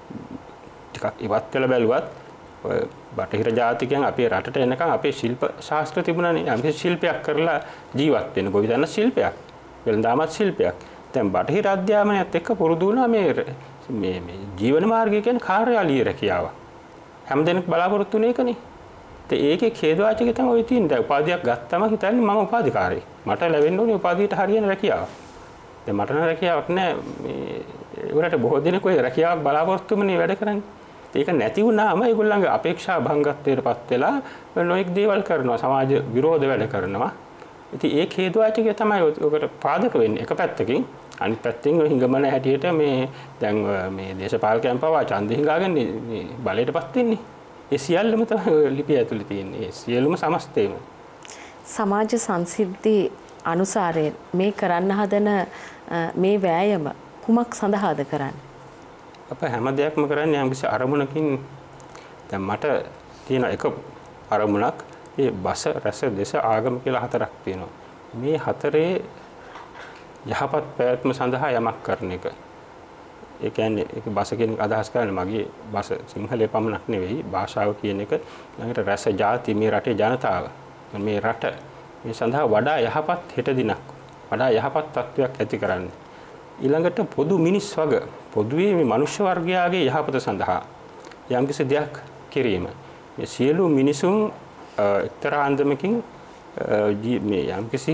ටිකක් ඉවත් වෙලා බැලුවත් ඔය බටහිර ජාතිකයන් අපේ රටට එනකන් අපේ ශිල්ප ශාස්ත්‍ර තිබුණානේ. අපි ශිල්පයක් කරලා ජීවත් වෙන ගොවිතැන ශිල්පයක්. වෙළඳාමත් ශිල්පයක්. දැන් බටහිර අධ්‍යාපනයත් එක්ක පුරුදු වුණා මේ මේ මේ ජීවන මාර්ගය කියන්නේ කාර්යාලීය රැකියාවක්. හැමදෙනෙක් බලාපොරොත්තු වෙන එකනේ. ඒ ඒකේ ඛේදවාචකේ තමයි ඔය තියෙන්නේ. දැන් උපාධියක් ගත්තම හිතන්නේ මම උපාධිකාරයෙක්. මට ලැබෙන්න ඕනේ උපාධියට හරියන රැකියාව. දැන් මට නම් රැකියාවක් නැහැ. මේ ඒකට බොහෝ දෙනෙක් ඔය රැකියාවක් බලාපොරොත්තු වෙන්නේ වැඩ කරන්නේ. ඒක නැති වුණාම ඒගොල්ලන්ගේ අපේක්ෂා භංගත්වයටපත් වෙලා නොඑක් දේවල් කරනවා. සමාජ විරෝධ වැඩ කරනවා. ඉතින් ඒ ඛේදවාචකේ තමයි ඔකට පාදක වෙන්නේ එක පැත්තකින්. අනිත් පැත්තෙන් හිඟමන හැටියට මේ දැන් මේ දේශපාලකයන් පවා ඡන්ද හිඟාගෙන මේ බලයටපත් වෙන්නේ. ඒ සියල්ලම තමයි ලිපිය ඇතුලේ තියෙන්නේ. ඒ සියලුම සමස්තයම. සමාජ සංසිද්ධි අනුසාරයෙන් මේ කරන්න හදන මේ වෑයම කුමක් සඳහාද කරන්නේ? අප හැම දෙයක්ම කරන්නේ යම්කිසි අරමුණකින්. දැන් මට තියෙන එක අරමුණක් ඒ බස රස දේශ ආගම කියලා හතරක් තියෙනවා. මේ හතරේ යහපත් පැවැත්ම සඳහා යමක් කරන එක. ඒ කියන්නේ ඒක බස කියන අදහස් කරන්නේ මගේ බස සිංහලයේ පමණක් නෙවෙයි භාෂාව කියන එක. ළඟට රස ಜಾති මේ රටේ ජනතාව. මේ රට මේ සඳහා වඩා යහපත් හෙට දිනක් වඩා යහපත් තත්වයක් ඇති කරන්නේ. ඊළඟට පොදු මිනිස් වග පොදුවේ මේ මනුෂ්‍ය වර්ගයාගේ යහපත සඳහා යම්කිසි දෙයක් කිරීම. මේ සියලු මිනිසුන් එක්තරා අන්දමකින් මේ යම්කිසි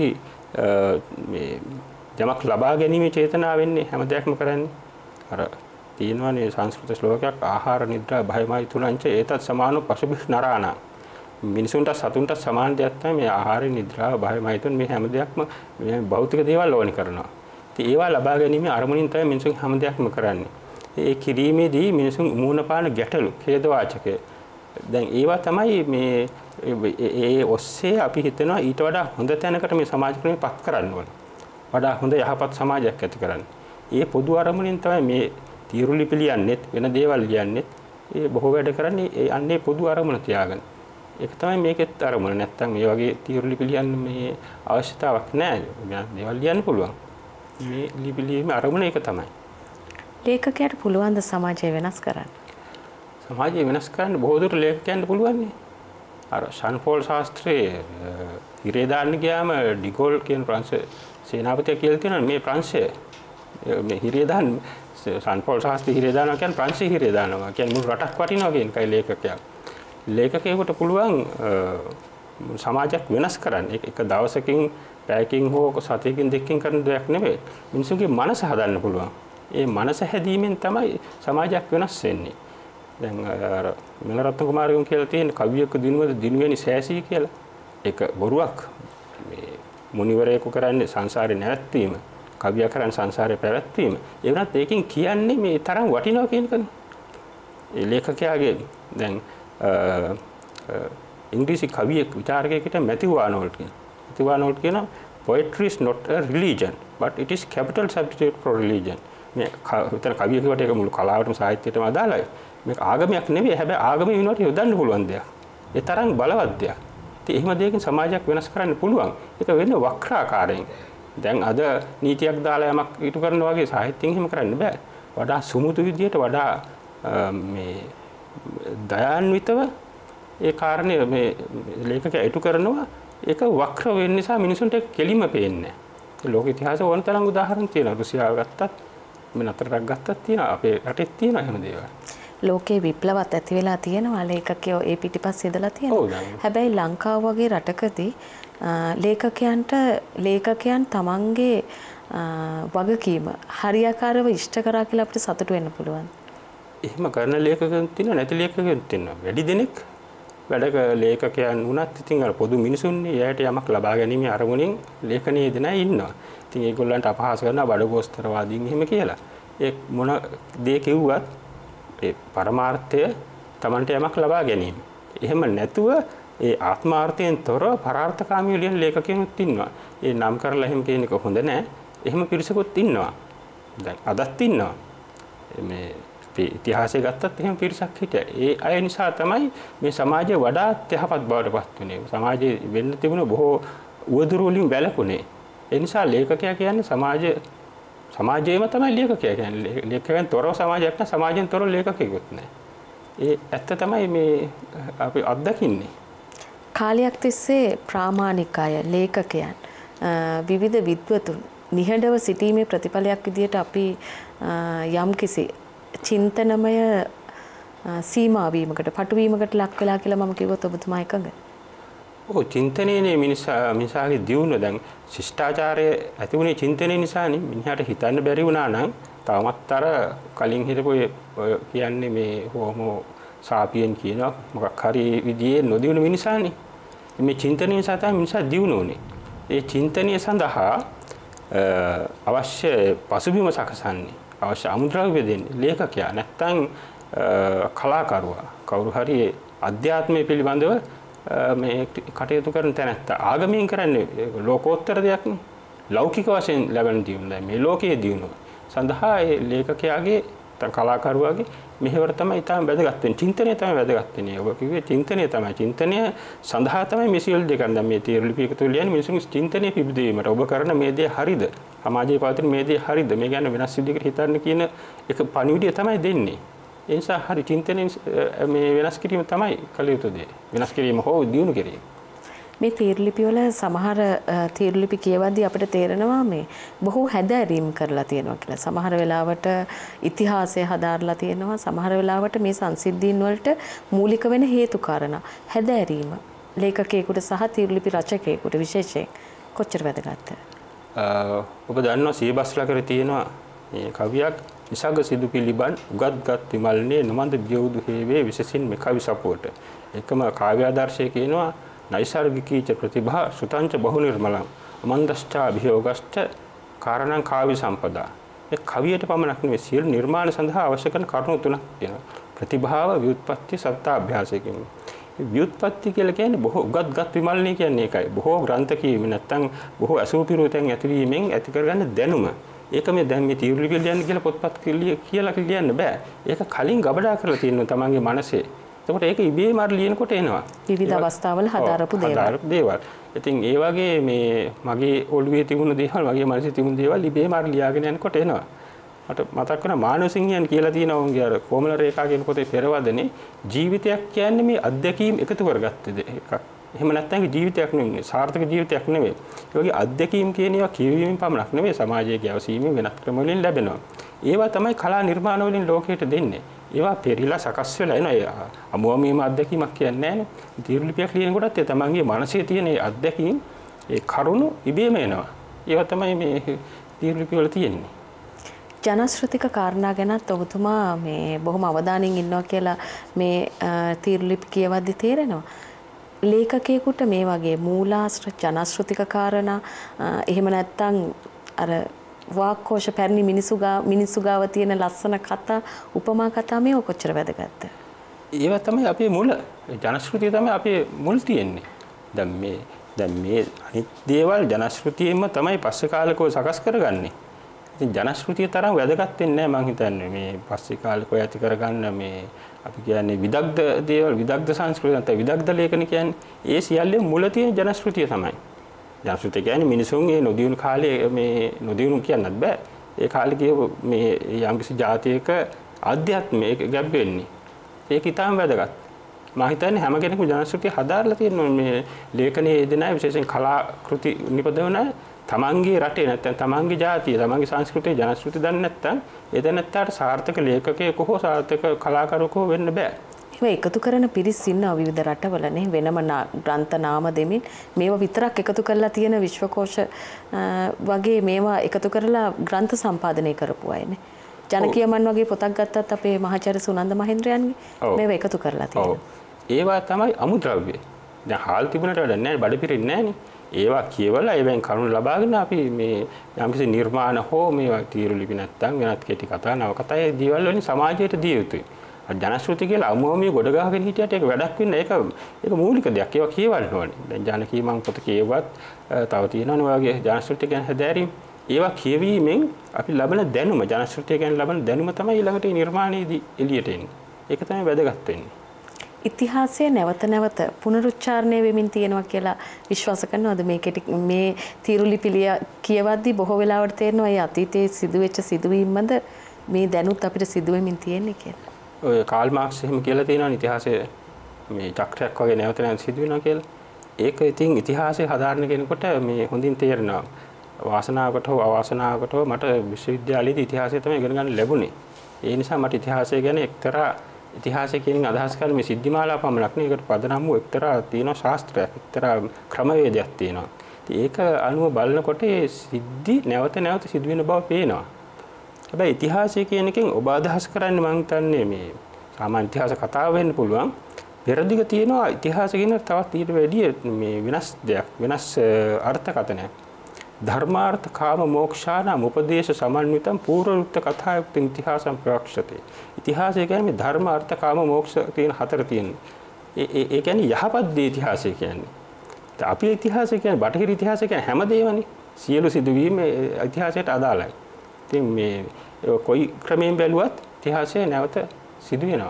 මේ යමක් ලබා ගැනීමේ චේතනාවෙන්නේ හැම දෙයක්ම කරන්නේ. අර තියෙනවානේ සංස්කෘත ශ්ලෝකයක් ආහාර නිද්‍රා භයමයි තුනංච ඒතත් සමානෝ පසුබිස් නරාණ. මිනිසුන්ට සතුන්ට සමාන දෙයක් තමයි මේ ආහාර නිද්‍රා භයමයි තුන මේ හැම දෙයක්ම මේ භෞතික දේවල් ඕනි කරනවා. ඉතින් ඒවා ලබා ගැනීම අරමුණින් තමයි මිනිසුන් හැම දෙයක්ම කරන්නේ. ඒ කිරීමේදී මිනිසුන් මූණ පාන ගැටලු ඛේදවාචකය. දැන් ඒවා තමයි මේ ඒ ඔස්සේ අපි හිතනවා ඊට වඩා හොඳ තැනකට මේ සමාජ ක්‍රමය පත් කරන්න ඕන. වඩා හොඳ යහපත් සමාජයක් ඇති කරන්න. ඒ පොදු අරමුණින් තමයි මේ තීරු ලිපි ලියන්නෙත් වෙන දේවල් ලියන්නෙත් ඒ බොහෝ වැඩ කරන්නේ ඒ අන්නේ පොදු අරමුණ තියාගෙන. ඒක තමයි මේකෙත් අරමුණ. නැත්තම් මේ වගේ තීරු ලිපි ලියන්න මේ අවශ්‍යතාවක් නැහැ. දේවල් ලියන්න පුළුවන්. මේ ලිපි ලියීමේ අරමුණ ඒක තමයි. ලේඛකයාට පුළුවන් ද සමාජය වෙනස් කරන්න? සමාජය වෙනස් කරන්න බොහෝ දුරට ලේඛකයන්ට පුළුවන් නේ. අර ෂාන්පෝල් ශාස්ත්‍රයේ හිරේ දාන්න ගියාම ඩිගෝල් කියන ප්‍රංශ සේනාපතිය කියලා තියෙනවා මේ ප්‍රංශය මේ හිරේ දාන්න ෂාන්පෝල් ශාස්ත්‍රයේ හිරේ දානවා කියන්නේ ප්‍රංශයේ හිරේ දානවා කියන්නේ මුළු රටක් වටිනවා කියන එකයි ලේඛකයා. ලේඛකයෙකුට පුළුවන් සමාජයක් වෙනස් කරන්න. එක දවසකින් පැයකින් හෝ සතියකින් දෙකකින් කරන දෙයක් නෙවෙයි. මිනිසුන්ගේ මනස හදන්න පුළුවන්. ඒ මනස හැදීමෙන් තමයි සමාජයක් වෙනස් වෙන්නේ. දැන් අර මෙලරත්න කුමාරයන් කියලා තියෙන කවියක දිනුවද දිනුවෙනි සෑසී කියලා. ඒක බොරුවක්. මේ මුනිවරයෙකු කරන්නේ සංසාරේ නැවැත්වීම. කවියා කරන්නේ සංසාරේ පැවැත්වීම. ඒ වුණත් ඒකෙන් කියන්නේ මේ තරම් වටිනවා කියන එකනේ. ඒ ලේඛකයාගේ දැන් ඉංග්‍රීසි කවියෙක් විචාරකයෙකුට මැතිව් ආනෝල්ඩ් කියන. මැතිව් ආනෝල්ඩ් කියන poetry is not a religion but it is capital substitute for religion. මේ විතර කවියෙකුට ඒක මුළු කලාවටම සාහිත්‍යයටම අදාළයි. මේක ආගමක් නෙවෙයි හැබැයි ආගම වෙනුවට යොදන්න පුළුවන් දෙයක්. ඒ තරම් බලවත් දෙයක්. ඉතින් එහෙම දෙයකින් සමාජයක් වෙනස් කරන්න පුළුවන්. ඒක වෙන්නේ වක්‍රාකාරයෙන්. දැන් අද නීතියක් දාලා යමක් ඉටු කරනවා වගේ සාහිත්‍යයෙන් එහෙම කරන්න බෑ. වඩා සුමුදු විදියට වඩා මේ දයාන්විතව ඒ කාරණේ මේ ලේඛකයා ඉටු කරනවා. ඒක වක්‍ර වෙන්න නිසා මිනිසුන්ට කෙලින්ම පේන්නේ නැහැ. ලෝක ඉතිහාසයේ ඕන තරම් උදාහරණ තියෙනවා. රුසියාව ගත්තත් මේ නතරක් ගත්තත් තියෙනවා. අපේ රටෙත් තියෙනවා එහෙම දේවල්. ලෝකේ විප්ලවත් ඇති වෙලා තියෙනවා ලේඛකයෝ ඒ පිටිපස්සේ ඉඳලා තියෙනවා. හැබැයි ලංකාව වගේ රටකදී ලේඛකයන්ට ලේඛකයන් තමන්ගේ වගකීම හරියාකාරව ඉෂ්ට කරා කියලා අපිට සතුටු වෙන්න පුළුවන්. එහෙම කරන ලේඛකයන් තියෙනවා නැති ලේඛකයන් තියෙනවා. වැඩි දෙනෙක් වැඩක ලේඛකයන් වුණත් ඉතින් අර පොදු මිනිසුන්නේ එයාට යමක් ලබා ගැනීම අරමුණින් ලේඛනයේ දෙනා ඉන්නවා. ඉතින් ඒගොල්ලන්ට අපහාස කරනවා බඩගෝස්තරවාදීන් එහෙම කියලා. ඒ මොන දේ කිව්වත් ඒ පරමාර්ථය Tamanට යමක් ලබා ගැනීම. එහෙම නැතුව ඒ ආත්මාර්ථයෙන් තොරව පරාර්ථකාමී ලියන ලේඛකයන්ත් ඉන්නවා. ඒ නම් කරලා එහෙම කියන එක හොඳ නෑ. එහෙම පිරිසකුත් ඉන්නවා. දැන් අදත් ඉන්නවා. මේ ඉතිහාසය ගත්තත් එහෙම පිරිසක් හිටියා. ඒ අය නිසා තමයි මේ සමාජය වඩාත් යහපත් බවට පත් වුනේ. සමාජයේ වෙන්න තිබුණ බොහෝ උවදුරු වලින් වැළකුනේ. ඒ නිසා ලේඛකයා කියන්නේ සමාජය සමාජයේම තමයි ලේඛකයා කියන්නේ. ලේඛකයන් තොරව සමාජයක් නැ සමාජයෙන් තොරව ලේඛකයෙකුත් නැහැ. ඒ ඇත්ත තමයි මේ අපි අත්දකින්නේ. කාලයක් තිස්සේ ප්‍රාමාණික අය ලේඛකයන් විවිධ විද්වතුන් නිහඬව සිටීමේ ප්‍රතිඵලයක් විදිහට අපි යම්කිසි චින්තනමය සීමා වීමකට පටුවීමකට ලක් වෙලා කියලා මම කිව්වොත් ඔබතුමා එකඟද? ඔව් චින්තනයේනේ මිනිසා මිනිසාගේ දියුණුව දැන් ශිෂ්ටාචාරය ඇති වුණේ චින්තනයේ නිසානේ. මිනිහාට හිතන්න බැරි වුණා නම් තාමත් අර කලින් හිටපු කියන්නේ මේ හෝමෝ සාපියන් කියන මොකක් හරි විදිහේ නොදියුණු මිනිසානේ. මේ චින්තනය නිසා තමයි මිනිසා දියුණුවනේ. ඒ චින්තනය සඳහා අවශ්‍ය පසුබිම සකසන්නේ. අවශ්‍ය අමුද්‍රව්‍ය දෙන්නේ ලේඛකයා නැත්නම් කලාකරුවා කවුරු හරි අධ්‍යාත්මය පිළිබඳව මේ කටයුතු කරන තැනැත්තා ආගමෙන් කරන්නේ ලෝකෝත්තර දෙයක් නේ ලෞකික වශයෙන් ලැබෙන දියුණුව මේ ලෝකයේ දියුණුව සඳහා ඒ ලේඛකයාගේ කලාකරුවාගේ මෙහෙවර තමයි ඊටම වැදගත් වෙන්නේ චින්තනය තමයි වැදගත් වෙන්නේ ඔබ කිව්වේ චින්තනය තමයි චින්තනය සඳහා තමයි මේ සියලු දේ කරන්නේ මේ තීර ලිපියක තුල ලියන්නේ මිනිසුන්ගේ චින්තනය පිබිදීමට ඔබ කරන මේ දේ හරිද සමාජයේ පවතින මේ දේ හරිද මේ ගැන වෙනස් විදිහකට හිතන්න කියන එක පණිවිඩය තමයි දෙන්නේ ඒ නිසා හරි චින්තනයේ මේ වෙනස් කිරීම තමයි කළ යුතු දේ වෙනස් කිරීම හෝ දියුණු කිරීම මේ තීරලිපි වල සමහර තීරලිපි කියවද්දී අපිට තේරෙනවා මේ බොහෝ හැදෑරීම් කරලා තියෙනවා කියලා. සමහර වෙලාවට ඉතිහාසය හදාarලා තියෙනවා. සමහර වෙලාවට මේ සංසිද්ධීන් වලට මූලික වෙන හේතු කාරණා හැදෑරීම ලේඛකයෙකුට සහ තීරලිපි රචකයෙකුට විශේෂයෙන් කොච්චර වැදගත්ද? ඔබ දන්නවා සීබස්ලකර තියෙනවා මේ කවියක් නිසග සිදු පිළිබන් උගත්ගත් විමල්නේ නමන්ද බියවුදු හේවේ විශේෂින් මේ කවි සපුවට. එකම කාව්‍ය ආදර්ශය කියනවා නෛසර්ගිකීච ප්‍රතිභා සුතංච බහු නිර්මලං අමන්දස්ච අභියෝගස්ච කාරණං කාව්‍ය සම්පදා ඒ කවියට පමණක් නෙවෙයි සියලු නිර්මාණ සඳහා අවශ්‍ය කරන කරුණු තුනක් තියෙනවා ප්‍රතිභාව ව්‍යුත්පත්ති සත්‍ය අභ්‍යාසය කියන්නේ ව්‍යුත්පත්ති කියලා කියන්නේ බොහෝ උගත්ගත් විමල්නේ කියන්නේ ඒකයි බොහෝ ග්‍රන්ථ කියවීම නැත්නම් බොහෝ අසූපිරුතෙන් ඇතිවීමෙන් ඇති කරගන්න දැනුම ඒක මේ දැන් මේ තීරුලිපි ලියන්න කියලා පොත්පත් කියලා කියන්න බෑ ඒක කලින් ගබඩා කරලා තියෙනවා තමන්ගේ මනසේ එතකොට ඒක ඉබේම අර ලියනකොට එනවා. විවිධ අවස්ථාවල හදාරපු දේවල්. හදාරපු දේවල්. ඉතින් ඒ වගේ මේ මගේ ඔළුවේ තිබුණු දේවල්, මගේ මනසේ තිබුණු දේවල් ඉබේම අර ලියාගෙන යනකොට එනවා. මට මතක් වෙන මානවසිංහයන් කියලා තියෙනවා උන්ගේ අර කොමල රේඛා කියන පොතේ පෙරවදනේ ජීවිතයක් කියන්නේ මේ අත්දැකීම් එකතු කරගත්ත එකක්. එහෙම නැත්නම් ජීවිතයක් නෙමෙයි සාර්ථක ජීවිතයක් නෙමෙයි. ඒ වගේ අත්දැකීම් කියන ඒවා කියවීමෙන් පමණක් නෙමෙයි සමාජයේ ගැවසීමෙන් වෙනත් ක්‍රම වලින් ලැබෙනවා. ඒවා තමයි කලා නිර්මාණ වලින් ලෝකයට දෙන්නේ. ඒවා පෙරිලා සකස් වෙලා එනවා. අමුමීම අත්දැකීමක් කියන්නේ නැහැනේ. තීරුලිපියක් ලියනකොටත් ඒ තමන්ගේ මනසේ තියෙන ඒ අත්දැකීම් ඒ කරුණු ඉබේම එනවා. ඒවා තමයි මේ තීරුලිපි වල තියෙන්නේ. ජනශ්‍රුතික කාරණා ගැනත් ඔබතුමා මේ බොහොම අවධානයෙන් ඉන්නවා කියලා මේ තීරුලිපි කියවද්දි තේරෙනවා. ලේඛකයෙකුට මේ වගේ මූලාශ්‍ර ජනශ්‍රුතික කාරණා එහෙම නැත්නම් අර වාක්කෝෂ පැරණි මිනිසු ගා මිනිසු ගාව තියෙන ලස්සන කතා උපමා කතා මේ කොච්චර වැදගත්ද? ඒවා තමයි අපේ මුල. ජනශ්‍රුතිය තමයි අපේ මුල් තියෙන්නේ. දැන් මේ දැන් මේ අනිත් දේවල් ජනශ්‍රුතියෙම තමයි පස්සේ කාලකෝ සකස් කරගන්නේ. ඉතින් ජනශ්‍රුතිය තරම් වැදගත් වෙන්නේ නැහැ මං හිතන්නේ මේ පස්සේ කාලකෝ ඇති කරගන්න මේ අපි කියන්නේ විදග්ධ දේවල් විදග්ධ සංස්කෘතිය නැත්නම් විදග්ධ ලේඛන කියන්නේ ඒ සියල්ලේ මුල තියෙන ජනශ්‍රුතිය තමයි. ජනශ්‍රුතිය කියන්නේ මිනිසුන් ඒ නොදියුණු කාලේ මේ නොදියුණු කියන්නත් බෑ. ඒ කාලේ කිය මේ යම්කිසි ජාතියක ආධ්‍යාත්මයක ගැබ් වෙන්නේ. ඒක ඊටම වැදගත්. මම හිතන්නේ හැම කෙනෙකුම ජනශ්‍රුතිය හදාarලා තියෙනවා මේ ලේඛනයේ යෙදෙන අය විශේෂයෙන් කලාකෘති නිපදවන තමන්ගේ රටේ නැත්නම් තමන්ගේ ජාතිය තමන්ගේ සංස්කෘතිය ජනශ්‍රුති දන්නේ නැත්නම් ඒ දැනත්තාට සාර්ථක ලේඛකයෙකු හෝ සාර්ථක කලාකරුවෙකු වෙන්න බෑ. ඒවා එකතු කරන පිරිස් ඉන්නවා විවිධ රටවලනේ වෙනම ග්‍රන්ථ නාම දෙමින් මේවා විතරක් එකතු කරලා තියෙන විශ්වකෝෂ වගේ මේවා එකතු කරලා ග්‍රන්ථ සම්පාදනය කරපු අයනේ. ජනකියමන් වගේ පොතක් ගත්තත් අපේ මහාචාර්ය සුනන්ද මහේන්ද්‍රයන්ගේ මේවා එකතු කරලා තියෙනවා. ඒවා තමයි අමුද්‍රව්‍ය. දැන් හාල් තිබුණට වැඩක් නැහැ බඩ පිරෙන්නේ නැහනේ. ඒවා කියවලා ඒවෙන් කරුණු ලබාගෙන අපි මේ යම්කිසි නිර්මාණ හෝ මේවා තීරුලිපි නැත්තම් වෙනත් කෙටි කතා නව කතා ඒ දේවල් වලින් සමාජයට දිය යුතුයි. ජනශ්‍රුති කියලා අමුමමිය ගොඩ ගහගෙන හිටියට ඒක වැඩක් වෙන්නේ ඒක ඒක මූලික දෙයක්. ඒවා කියවන්න ඕනේ. දැන් ජනකී මං පොත කියවුවත් තව තියෙනවා වගේ ජනශ්‍රුති ගැන හැදෑරීම්. ඒවා කියවීමෙන් අපි ලබන දැනුම ජනශ්‍රුතිය ගැන ලබන දැනුම තමයි ඊළඟට නිර්මාණයේදී එළියට එන්නේ. ඒක තමයි වැදගත් වෙන්නේ. ඉතිහාසයේ නැවත නැවත පුනරුච්චාරණය වෙමින් තියෙනවා කියලා විශ්වාස කරනවද මේ කෙටි මේ තීරුලිපි කියවද්දී බොහෝ වෙලාවට තේරෙනවා ඒ අතීතයේ සිදුවෙච්ච සිදුවීම්මද මේ දැනුත් අපිට සිදුවෙමින් තියෙන්නේ කියලා. ඔය කාල් මාක්ස් එහෙම කියලා තියෙනවා ඉතිහාසයේ මේ චක්‍රයක් වගේ නැවත නැවත සිදු වෙනවා කියලා. ඒක ඉතින් ඉතිහාසයේ හදාරන කෙනෙකුට මේ හොඳින් තේරෙනවා. වාසනාවකට හෝ අවාසනාවකට හෝ මට විශ්වවිද්‍යාලයේදී ඉතිහාසය තමයි ඉගෙන ගන්න ලැබුණේ. ඒ නිසා මට ඉතිහාසය ගැන එක්තරා ඉතිහාසය කියන අදහස් කරන්නේ මේ සිද්ධිමාලා පමණක් නෙවෙයි. ඒකට පදනම් වූ එක්තරා තියෙන ශාස්ත්‍රයක්, එක්තරා ක්‍රමවේදයක් තියෙනවා. ඉතින් ඒක අනුව බලනකොට ඒ සිද්ධි නැවත නැවත සිදුවෙන බව පේනවා. හැබැයි ඉතිහාසය කියන එකෙන් ඔබ අදහස් කරන්නේ මම හිතන්නේ මේ සාමාන්‍ය ඉතිහාස කතාව වෙන්න පුළුවන්. පෙරදිග තියෙනවා ඉතිහාසය කියන තවත් ඊට වැඩිය මේ වෙනස් දෙයක්, වෙනස් අර්ථකථනයක්. ධර්මාර්ථ කාම මොක්ෂාන උපදේශ සමන්විතම් පූර්වෘත්ත කථායුක්ත ඉතිහාසම් ප්‍රවක්ෂතේ. ඉතිහාසය කියන්නේ මේ ධර්ම අර්ථ කාම මොක්ෂ තියෙන හතර තියෙන. ඒ ඒ කියන්නේ යහපත් දේ ඉතිහාසය කියන්නේ. අපි ඉතිහාසය කියන්නේ බටහිර ඉතිහාසය කියන්නේ හැමදේමනේ. සියලු සිදුවීම් ඉතිහාසයට අදාළයි. ඉතින් මේ කොයි ක්‍රමයෙන් බැලුවත් ඉතිහාසය නැවත සිදු වෙනවා.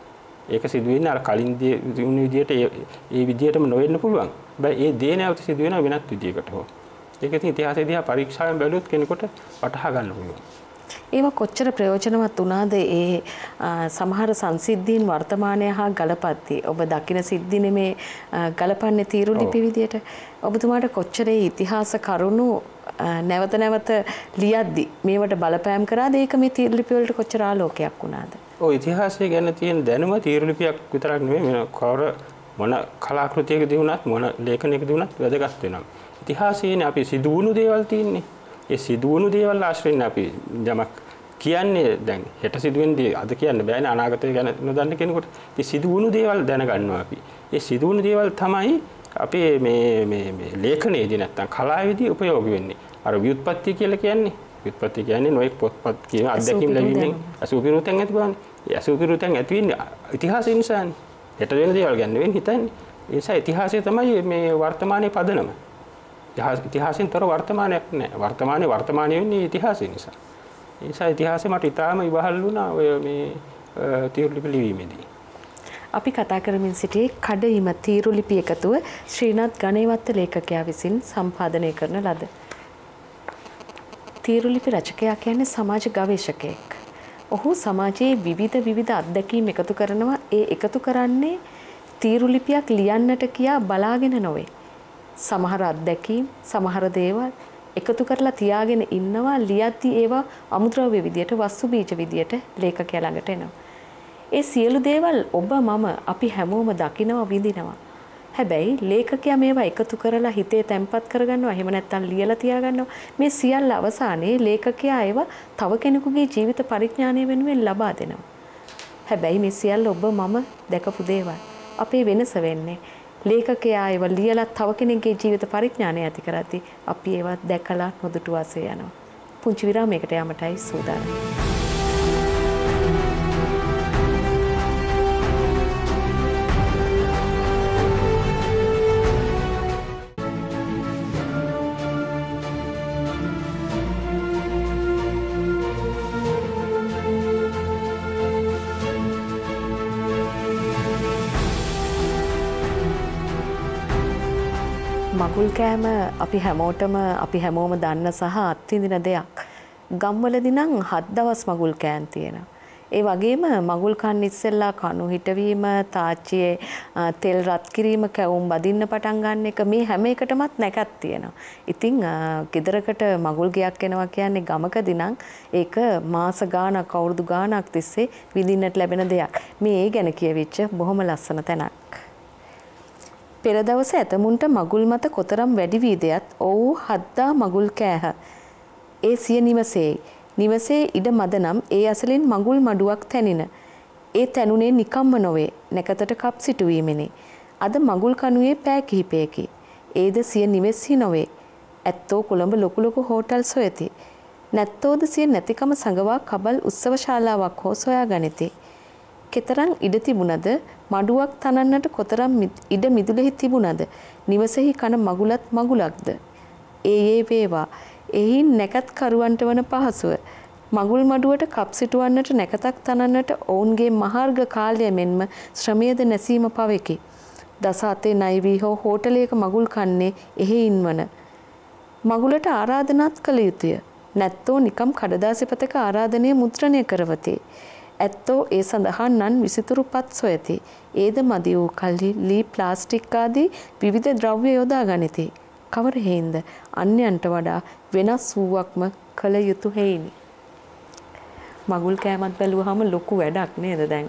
ඒක සිදු වෙන්නේ අර කලින් දේ විදිහට ඒ විදිහටම නොවෙන්න පුළුවන්. හැබැයි ඒ දේ නැවත සිදු වෙනවා වෙනත් විදිහකට හෝ. ඒක ඉතින් ඉතිහාසය දිහා පරීක්ෂාවෙන් බැලුවොත් කෙනෙකුට වටහා ගන්න පුළුවන්. ඒවා කොච්චර ප්‍රයෝජනවත් වුණාද ඒ සමහර සංසිද්ධීන් වර්තමානය හා ගලපද්දී ඔබ දකින සිද්ධි නෙමේ ගලපන්නේ තීරුලිපි විදියට ඔබතුමාට කොච්චර ඒ ඉතිහාස කරුණු නැවත නැවත ලියද්දි මේවට බලපෑම් කරාද ඒක මේ තීරුලිපි වලට කොච්චර ආලෝකයක් වුණාද? ඔය ඉතිහාසය ගැන තියෙන දැනුම තීරුලිපියක් විතරක් නෙමෙයි වෙන කවර මොන කලාකෘතියකදී වුණත් මොන ලේඛනයකදී වුණත් වැදගත් වෙනවා. ඉතිහාසයේනේ අපි සිදුවුණු දේවල් තියෙන්නේ. ඒ සිදුවුණු දේවල් ආශ්‍රයෙන් අපි යමක් කියන්නේ දැන් හෙට සිදුවෙන දේ අද කියන්න බෑනේ අනාගතය ගැන නොදන්න කෙනෙකුට. ඒ සිදුවුණු දේවල් දැනගන්නවා අපි. ඒ සිදුවුණු දේවල් තමයි අපේ මේ මේ මේ ලේඛනයේදී නැත්තම් කලාවේදී ප්‍රයෝග වෙන්නේ. අර ව්‍යුත්පත්ති කියලා කියන්නේ. ව්‍යුත්පත්ති කියන්නේ නොඑක් පොත්පත් කියන අත්දැකීම් ලැබීමෙන් අසුපිරුතෙන් ඇති බවනේ. ඒ අසුපිරුතෙන් ඇති වෙන්නේ ඉතිහාසය නිසානේ. හෙට වෙන දේවල් ගැන නෙවෙයි හිතන්නේ. ඒ නිසා ඉතිහාසය තමයි මේ වර්තමානයේ පදනම. ඉතිහාසයෙන් තොර වර්තමානයක් නැහැ. වර්තමානයේ වර්තමානයේ වෙන්නේ ඉතිහාසය නිසා. ඒ නිසා ඉතිහාසය මට ඉතාම ඉවහල් වුණා ඔය මේ තීරුලිපි ලිවීමේදී. අපි කතා කරමින් සිටියේ කඩඉම තීරුලිපි එකතුව ශ්‍රීනාත් ගණේවත්ත ලේඛකයා විසින් සම්පාදනය කරන ලද. තීරුලිපි රචකයා කියන්නේ සමාජ ගවේෂකයෙක්. ඔහු සමාජයේ විවිධ විවිධ අත්දැකීම් එකතු කරනවා. ඒ එකතු කරන්නේ තීරුලිපියක් ලියන්නට කියා බලාගෙන නොවේ. සමහර අත්දැකීම්, සමහර දේවල් එකතු කරලා තියාගෙන ඉන්නවා. ලියද්දී ඒවා අමුද්‍රව්‍ය විදියට, වස්තු බීජ විදියට ලේඛකයා ළඟට එනවා. ඒ සියලු දේවල් ඔබ මම අපි හැමෝම දකිනවා, විඳිනවා. හැබැයි ලේඛකයා මේවා එකතු කරලා හිතේ තැම්පත් කරගන්නවා. එහෙම නැත්නම් ලියලා තියාගන්නවා. මේ සියල්ල අවසානයේ ලේඛකයා ඒවා තව කෙනෙකුගේ ජීවිත පරිඥානය වෙනුවෙන් ලබා දෙනවා. හැබැයි මේ සියල්ල ඔබ මම දැකපු දේවල්. අපේ වෙනස වෙන්නේ ලේඛකයා ඒවා ලියලා තව කෙනෙකුගේ ජීවිත පරිඥානය ඇති කරද්දී අපි ඒවා දැකලා නොදුටු වාසේ යනවා. පුංචි විරාමයකට යමටයි සූදානම්. මගුල් කෑම අපි හැමෝටම අපි හැමෝම දන්න සහ අත්විඳින දෙයක්. ගම්වලදී නම් හත් දවස් මගුල් කෑම් තියෙනවා. ඒ වගේම මගුල් කන්න ඉස්සෙල්ලා කණු හිටවීම, තාච්චියේ තෙල් රත් කිරීම, කැවුම් බදින්න පටන් ගන්න එක මේ හැම එකටමත් නැකත් තියෙනවා. ඉතින් ගෙදරකට මගුල් ගයක් එනවා කියන්නේ ගමකදී නම් ඒක මාස ගාණක්, අවුරුදු ගාණක් තිස්සේ විඳින්නට ලැබෙන දෙයක්. මේ ඒ ගැන කියවිච්ච බොහොම ලස්සන තැනක්. පෙර දවස ඇතමුන්ට මගුල් මත කොතරම් වැඩි වීදයත් ඔව්හු හද්දා මගුල් කෑහ. ඒ සිය නිවසේ නිවසේ ඉඩ මද නම් ඒ අසලින් මගුල් මඩුවක් තැනින. ඒ තැනුනේ නිකම්ම නොවේ, නැකතට කප් සිටුවීමෙනි. අද මගුල් කනුවේ පෑ කිහිපයකි. ඒද සිය නිවෙස්හි නොවේ. ඇත්තෝ කොළඹ ලොකු ලොකු හෝටල් සොයති. නැත්තෝද සිය නැතිකම සඟවා කබල් උත්සව ශාලාවක් හෝ සොයා ගනිති. කෙතරම් ඉඩ තිබුණද, මඩුවක් තනන්නට කොතරම් ඉඩ මිදුලෙහි තිබුණද, නිවසෙහි කන මගුලත් මගුලක්ද. ඒ ඒ වේවා. එහි නැකත් කරුවන්ට වන පහසුව. මගුල් මඩුවට කප් සිටුවන්නට, නැකතක් තනන්නට ඔවුන්ගේ මහර්ග කාලය මෙන්ම ශ්‍රමයද නැසීම පවෙකි. දස අතේ ණය වී හෝ හෝටලයක මගුල් කන්නේ එහෙයින් වන. මගුලට ආරාධනාත් කළ යුතුය. නැත්තෝ නිකම් කඩදාසි පතක ආරාධනය මුද්‍රණය කරවති. ඇත්තෝ ඒ සඳහා නන් විසිතුරු පත් සොයති. ඒද මදි වූ කල්හි ලී, ප්ලාස්ටික් ආදී විවිධ ද්‍රව්‍ය යොදා ගනිති. කවර හේන්ද අන්‍යයන්ට වඩා වෙනස් වූවක්ම කළ යුතු හේිනි. මගුල් කෑමත් බැලුවහම ලොකු වැඩක් නේද? දැන්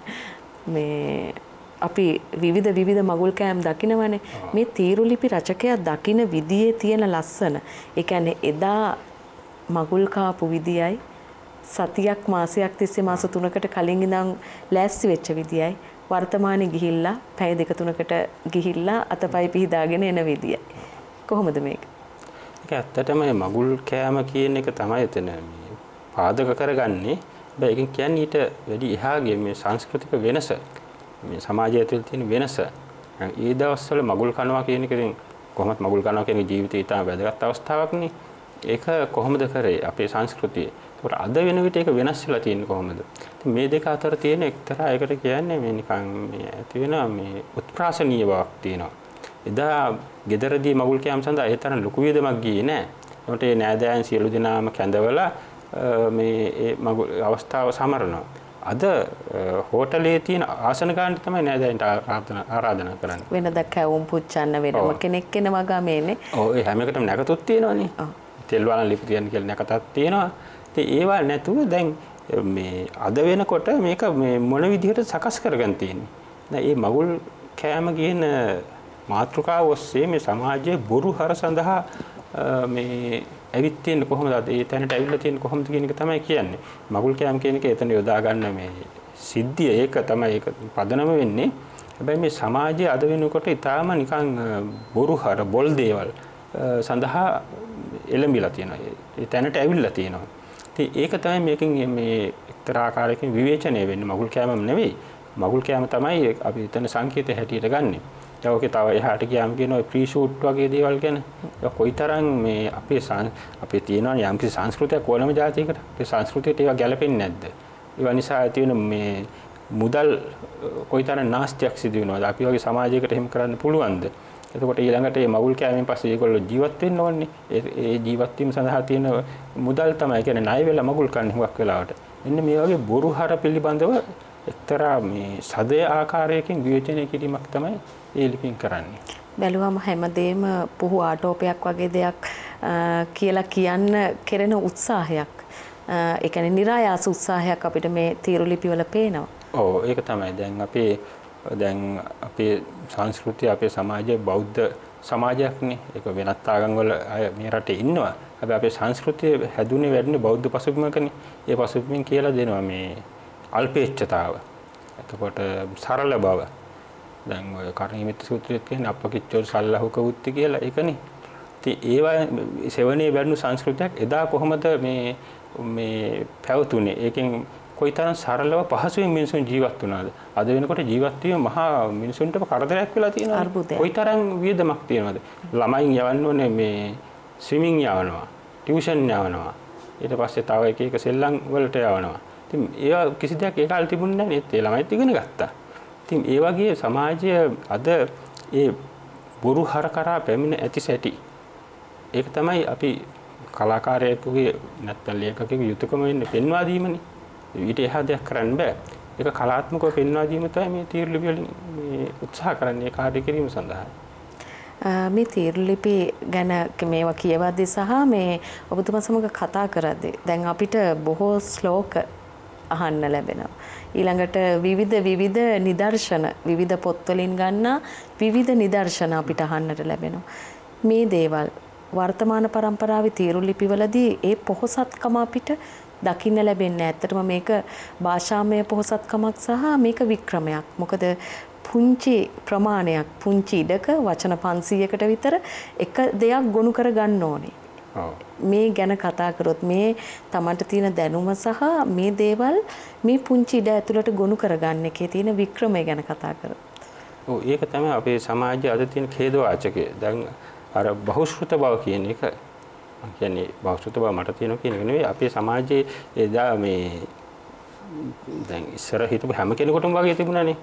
මේ අපි විවිධ විවිධ මගුල් කෑම් දකිනවනේ. මේ තීරුලිපි රචකයා දකින විදියේ තියෙන ලස්සන. ඒ කියන්නේ එදා මගුල් කාපු විදියයි, සතියක් මාසයක් තිස්සේ මාස තුනකට කලින් ඉඳන් ලෑස්ති වෙච්ච විදියයි, වර්තමානයේ ගිහිල්ලා පැය දෙක තුනකට ගිහිල්ලා අතපය පිහදාගෙන එන විදියයි. කොහොමද මේක? ඒක ඇත්තටම මගුල් කෑම කියන එක තමයි එතන මේ පාදක කරගන්නේ. හැබැයි ඒකෙන් කියන්නේ ඊට වැඩි එහාගේ මේ සංස්කෘතික වෙනස, මේ සමාජය තුළ තියෙන වෙනස. ඒ දවස්වල මගුල් කනවා කියන එක ඉතින් කොහොමද මගුල් කනවා කියන ජීවිතේ ඉතාම වැදගත් අවස්ථාවක් නේ. ඒක කොහොමද කරේ අපේ සංස්කෘතිය? ඒකට අද වෙන විට ඒක වෙනස් වෙලා තියෙන්නේ කොහොමද? මේ දෙක අතර තියෙන එක්තරා ඒකට කියන්නේ මේ නිකන් මේ ඇති වෙන මේ උත්ප්‍රාසනීය බවක් තියෙනවා. එදා ගෙදරදී මගුල් කෑම සඳහා ඒ තරම් ලොකු වියදමක් ගියේ නෑ. ඒකට ඒ නෑදෑයන් සියලු දෙනාම කැඳවලා මේ ඒ මගුල් අවස්ථාව සමරනවා. අද හෝටලේ තියෙන ආසන ගන්න තමයි නෑදෑයන්ට ආරාධනා ආරාධනා කරන්නේ. වෙනදා කැවුම් පුච්චන්න වෙනම කෙනෙක් එනවා ගමේනේ. ඔව් ඒ හැම එකටම නැකතුත් තියෙනවනේ. තෙල් වලන් ලිපි තියන්න කියලා නැකතක් තියෙනවා. ඉතින් ඒවා නැතුව දැන් මේ අද වෙනකොට මේක මේ මොන විදිහට සකස් කරගෙන තියෙන්නේ. දැන් මේ මගුල් කෑම කියන මාතෘකාව ඔස්සේ මේ සමාජයේ බොරු හර සඳහා මේ ඇවිත් තියෙන්නේ කොහොමද? ඒ තැනට ඇවිල්ලා තියෙන්නේ කොහොමද කියන එක තමයි කියන්නේ. මගුල් කෑම කියන එක එතන යොදා ගන්න මේ සිද්ධිය ඒක තමයි ඒක පදනම වෙන්නේ. හැබැයි මේ සමාජයේ අද වෙනකොට ඊටාම නිකන් බොරු හර බොල් දේවල් සඳහා එළඹිලා තියෙනවා. ඒ තැනට ඇවිල්ලා තියෙනවා. ඉතින් ඒක තමයි මේකෙන් මේ එක්තරා ආකාරයකින් විවේචනය වෙන්නේ. මගුල් කෑමම නෙවෙයි. මගුල් කෑම තමයි අපි එතන සංකේතය හැටියට ගන්නෙ. ඒකේ තව එහාට ගියාම කියන ඔය ප්‍රී ෂූට් වගේ දේවල් ගැන ඒක කොයිතරම් මේ අපේ අපේ තියෙනවා යම්කිසි සංස්කෘතියක් ඕනම ජාතියකට අපේ සංස්කෘතියට ඒවා ගැලපෙන්නේ නැද්ද? ඒවා නිසා තියෙන මේ මුදල් කොයිතරම් නාස්තියක් සිදු වෙනවද? අපි වගේ සමාජයකට එහෙම කරන්න පුළුවන්ද? එතකොට ඊළඟට මේ මගුල් කෑමෙන් පස්සේ ඒගොල්ලෝ ජීවත් වෙන්න ඕනේ. ඒ ජීවත් වීම සඳහා තියෙන මුදල් තමයි කියන්නේ ණය වෙලා මගුල් කන්නේ හුඟක් වෙලාවට. මෙන්න මේ වගේ බොරුහර පිළිබඳව එක්තරා මේ සදේ ආකාරයකින් විවේචනය කිරීමක් තමයි ඒ ලිපින් කරන්නේ. බැලුවම හැමදේම පුහු ආටෝපයක් වගේ දෙයක් කියලා කියන්න කෙරෙන උත්සාහයක්. ඒ කියන්නේ નિરાයාස උත්සාහයක් අපිට මේ තීරු ලිපිවල පේනවා. ඔව් ඒක තමයි. දැන් අපේ දැන් අපේ සංස්කෘතිය අපේ සමාජය බෞද්ධ සමාජයක්නේ. ඒක වෙනත් ආගම් වල අය මේ රටේ ඉන්නවා. හැබැයි අපේ සංස්කෘතිය හැදුනේ වැඩිනේ බෞද්ධ පසුබිමකනේ. ඒ පසුබිමින් කියලා දෙනවා මේ අල්පේච්ඡතාව. එතකොට සරල බව. දැන් ඔය කර්ණීයමිත සූත්‍රයේ කියන්නේ අපකිච්චෝ සල්ලහුක වුත්ති කියලා ඒකනේ. ඉතින් ඒවා සෙවණේ වැඩිණු සංස්කෘතියක් එදා කොහොමද මේ මේ පැවතුනේ? ඒකෙන් කොයිතරම් සරලව පහසුවෙන් මිනිසුන් ජීවත් වුණාද? අද වෙනකොට ජීවත් වීම මහා මිනිසුන්ට කරදරයක් වෙලා තියෙනවා. කොයිතරම් වියදමක් තියෙනවද? ළමයින් යවන්න ඕනේ මේ ස්විමින් යවනවා, ටියුෂන් යවනවා. ඊට පස්සේ තව එක එක සෙල්ලම් වලට යවනවා. ඉතින් ඒවා කිසි දෙයක් ඒ කාලේ තිබුණේ නැහැ නේද? ඒ ළමයිත් ඉගෙන ගත්තා. ඉතින් ඒ වගේ සමාජය අද ඒ බොරු හර කරා පැමිණ ඇති සැටි. ඒක තමයි අපි කලාකාරයෙකුගේ නැත්නම් ලේඛකයෙකුගේ යුතුයකම වෙන්නේ පෙන්වා දීමනේ. ඊට එහා දෙයක් කරන්න බෑ. ඒක කලාත්මකව පෙන්වා දීම තමයි මේ තීරු ලිපි වලින් මේ උත්සාහ කරන්නේ කාර්ය කිරීම සඳහා. මේ තීරු ලිපි ගැන මේවා කියවද්දී සහ මේ ඔබතුමා සමග කතා කරද්දී දැන් අපිට බොහෝ ශ්ලෝක අහන්න ලැබෙනවා. ඊළඟට විවිධ විවිධ නිදර්ශන විවිධ පොත්වලින් ගන්න විවිධ නිදර්ශන අපිට අහන්නට ලැබෙනවා. මේ දේවල් වර්තමාන පරම්පරාවේ තීරු ලිපිවලදී ඒ පොහොසත්කම අපිට දකින්න ලැබෙන්නේ. ඇත්තටම මේක භාෂාමය පොහොසත්කමක් සහ මේක වික්‍රමයක්. මොකද පුංචි ප්‍රමාණයක් පුංචි ඉඩක වචන පන්සීයකට විතර එක දෙයක් ගොනු කර ගන්න ඕනේ. මේ ගැන කතා කරොත් මේ තමන්ට තියෙන දැනුම සහ මේ දේවල් මේ පුංචි ඉඩ ඇතුළට ගොනු කරගන්න එකේ තියෙන වික්‍රමය ගැන කතා කරොත්. ඔව් ඒක තමයි අපේ සමාජයේ අද තියෙන ඛේදවාචකය. දැන් අර බහුශ්‍රృత බව කියන එක මම කියන්නේ බහුශ්‍රృత බව මට තියෙනවා කියන එක නෙවෙයි අපේ සමාජයේ එදා මේ දැන් ඉස්සර හිටපු හැම කෙනෙකුටම වගේ තිබුණානේ.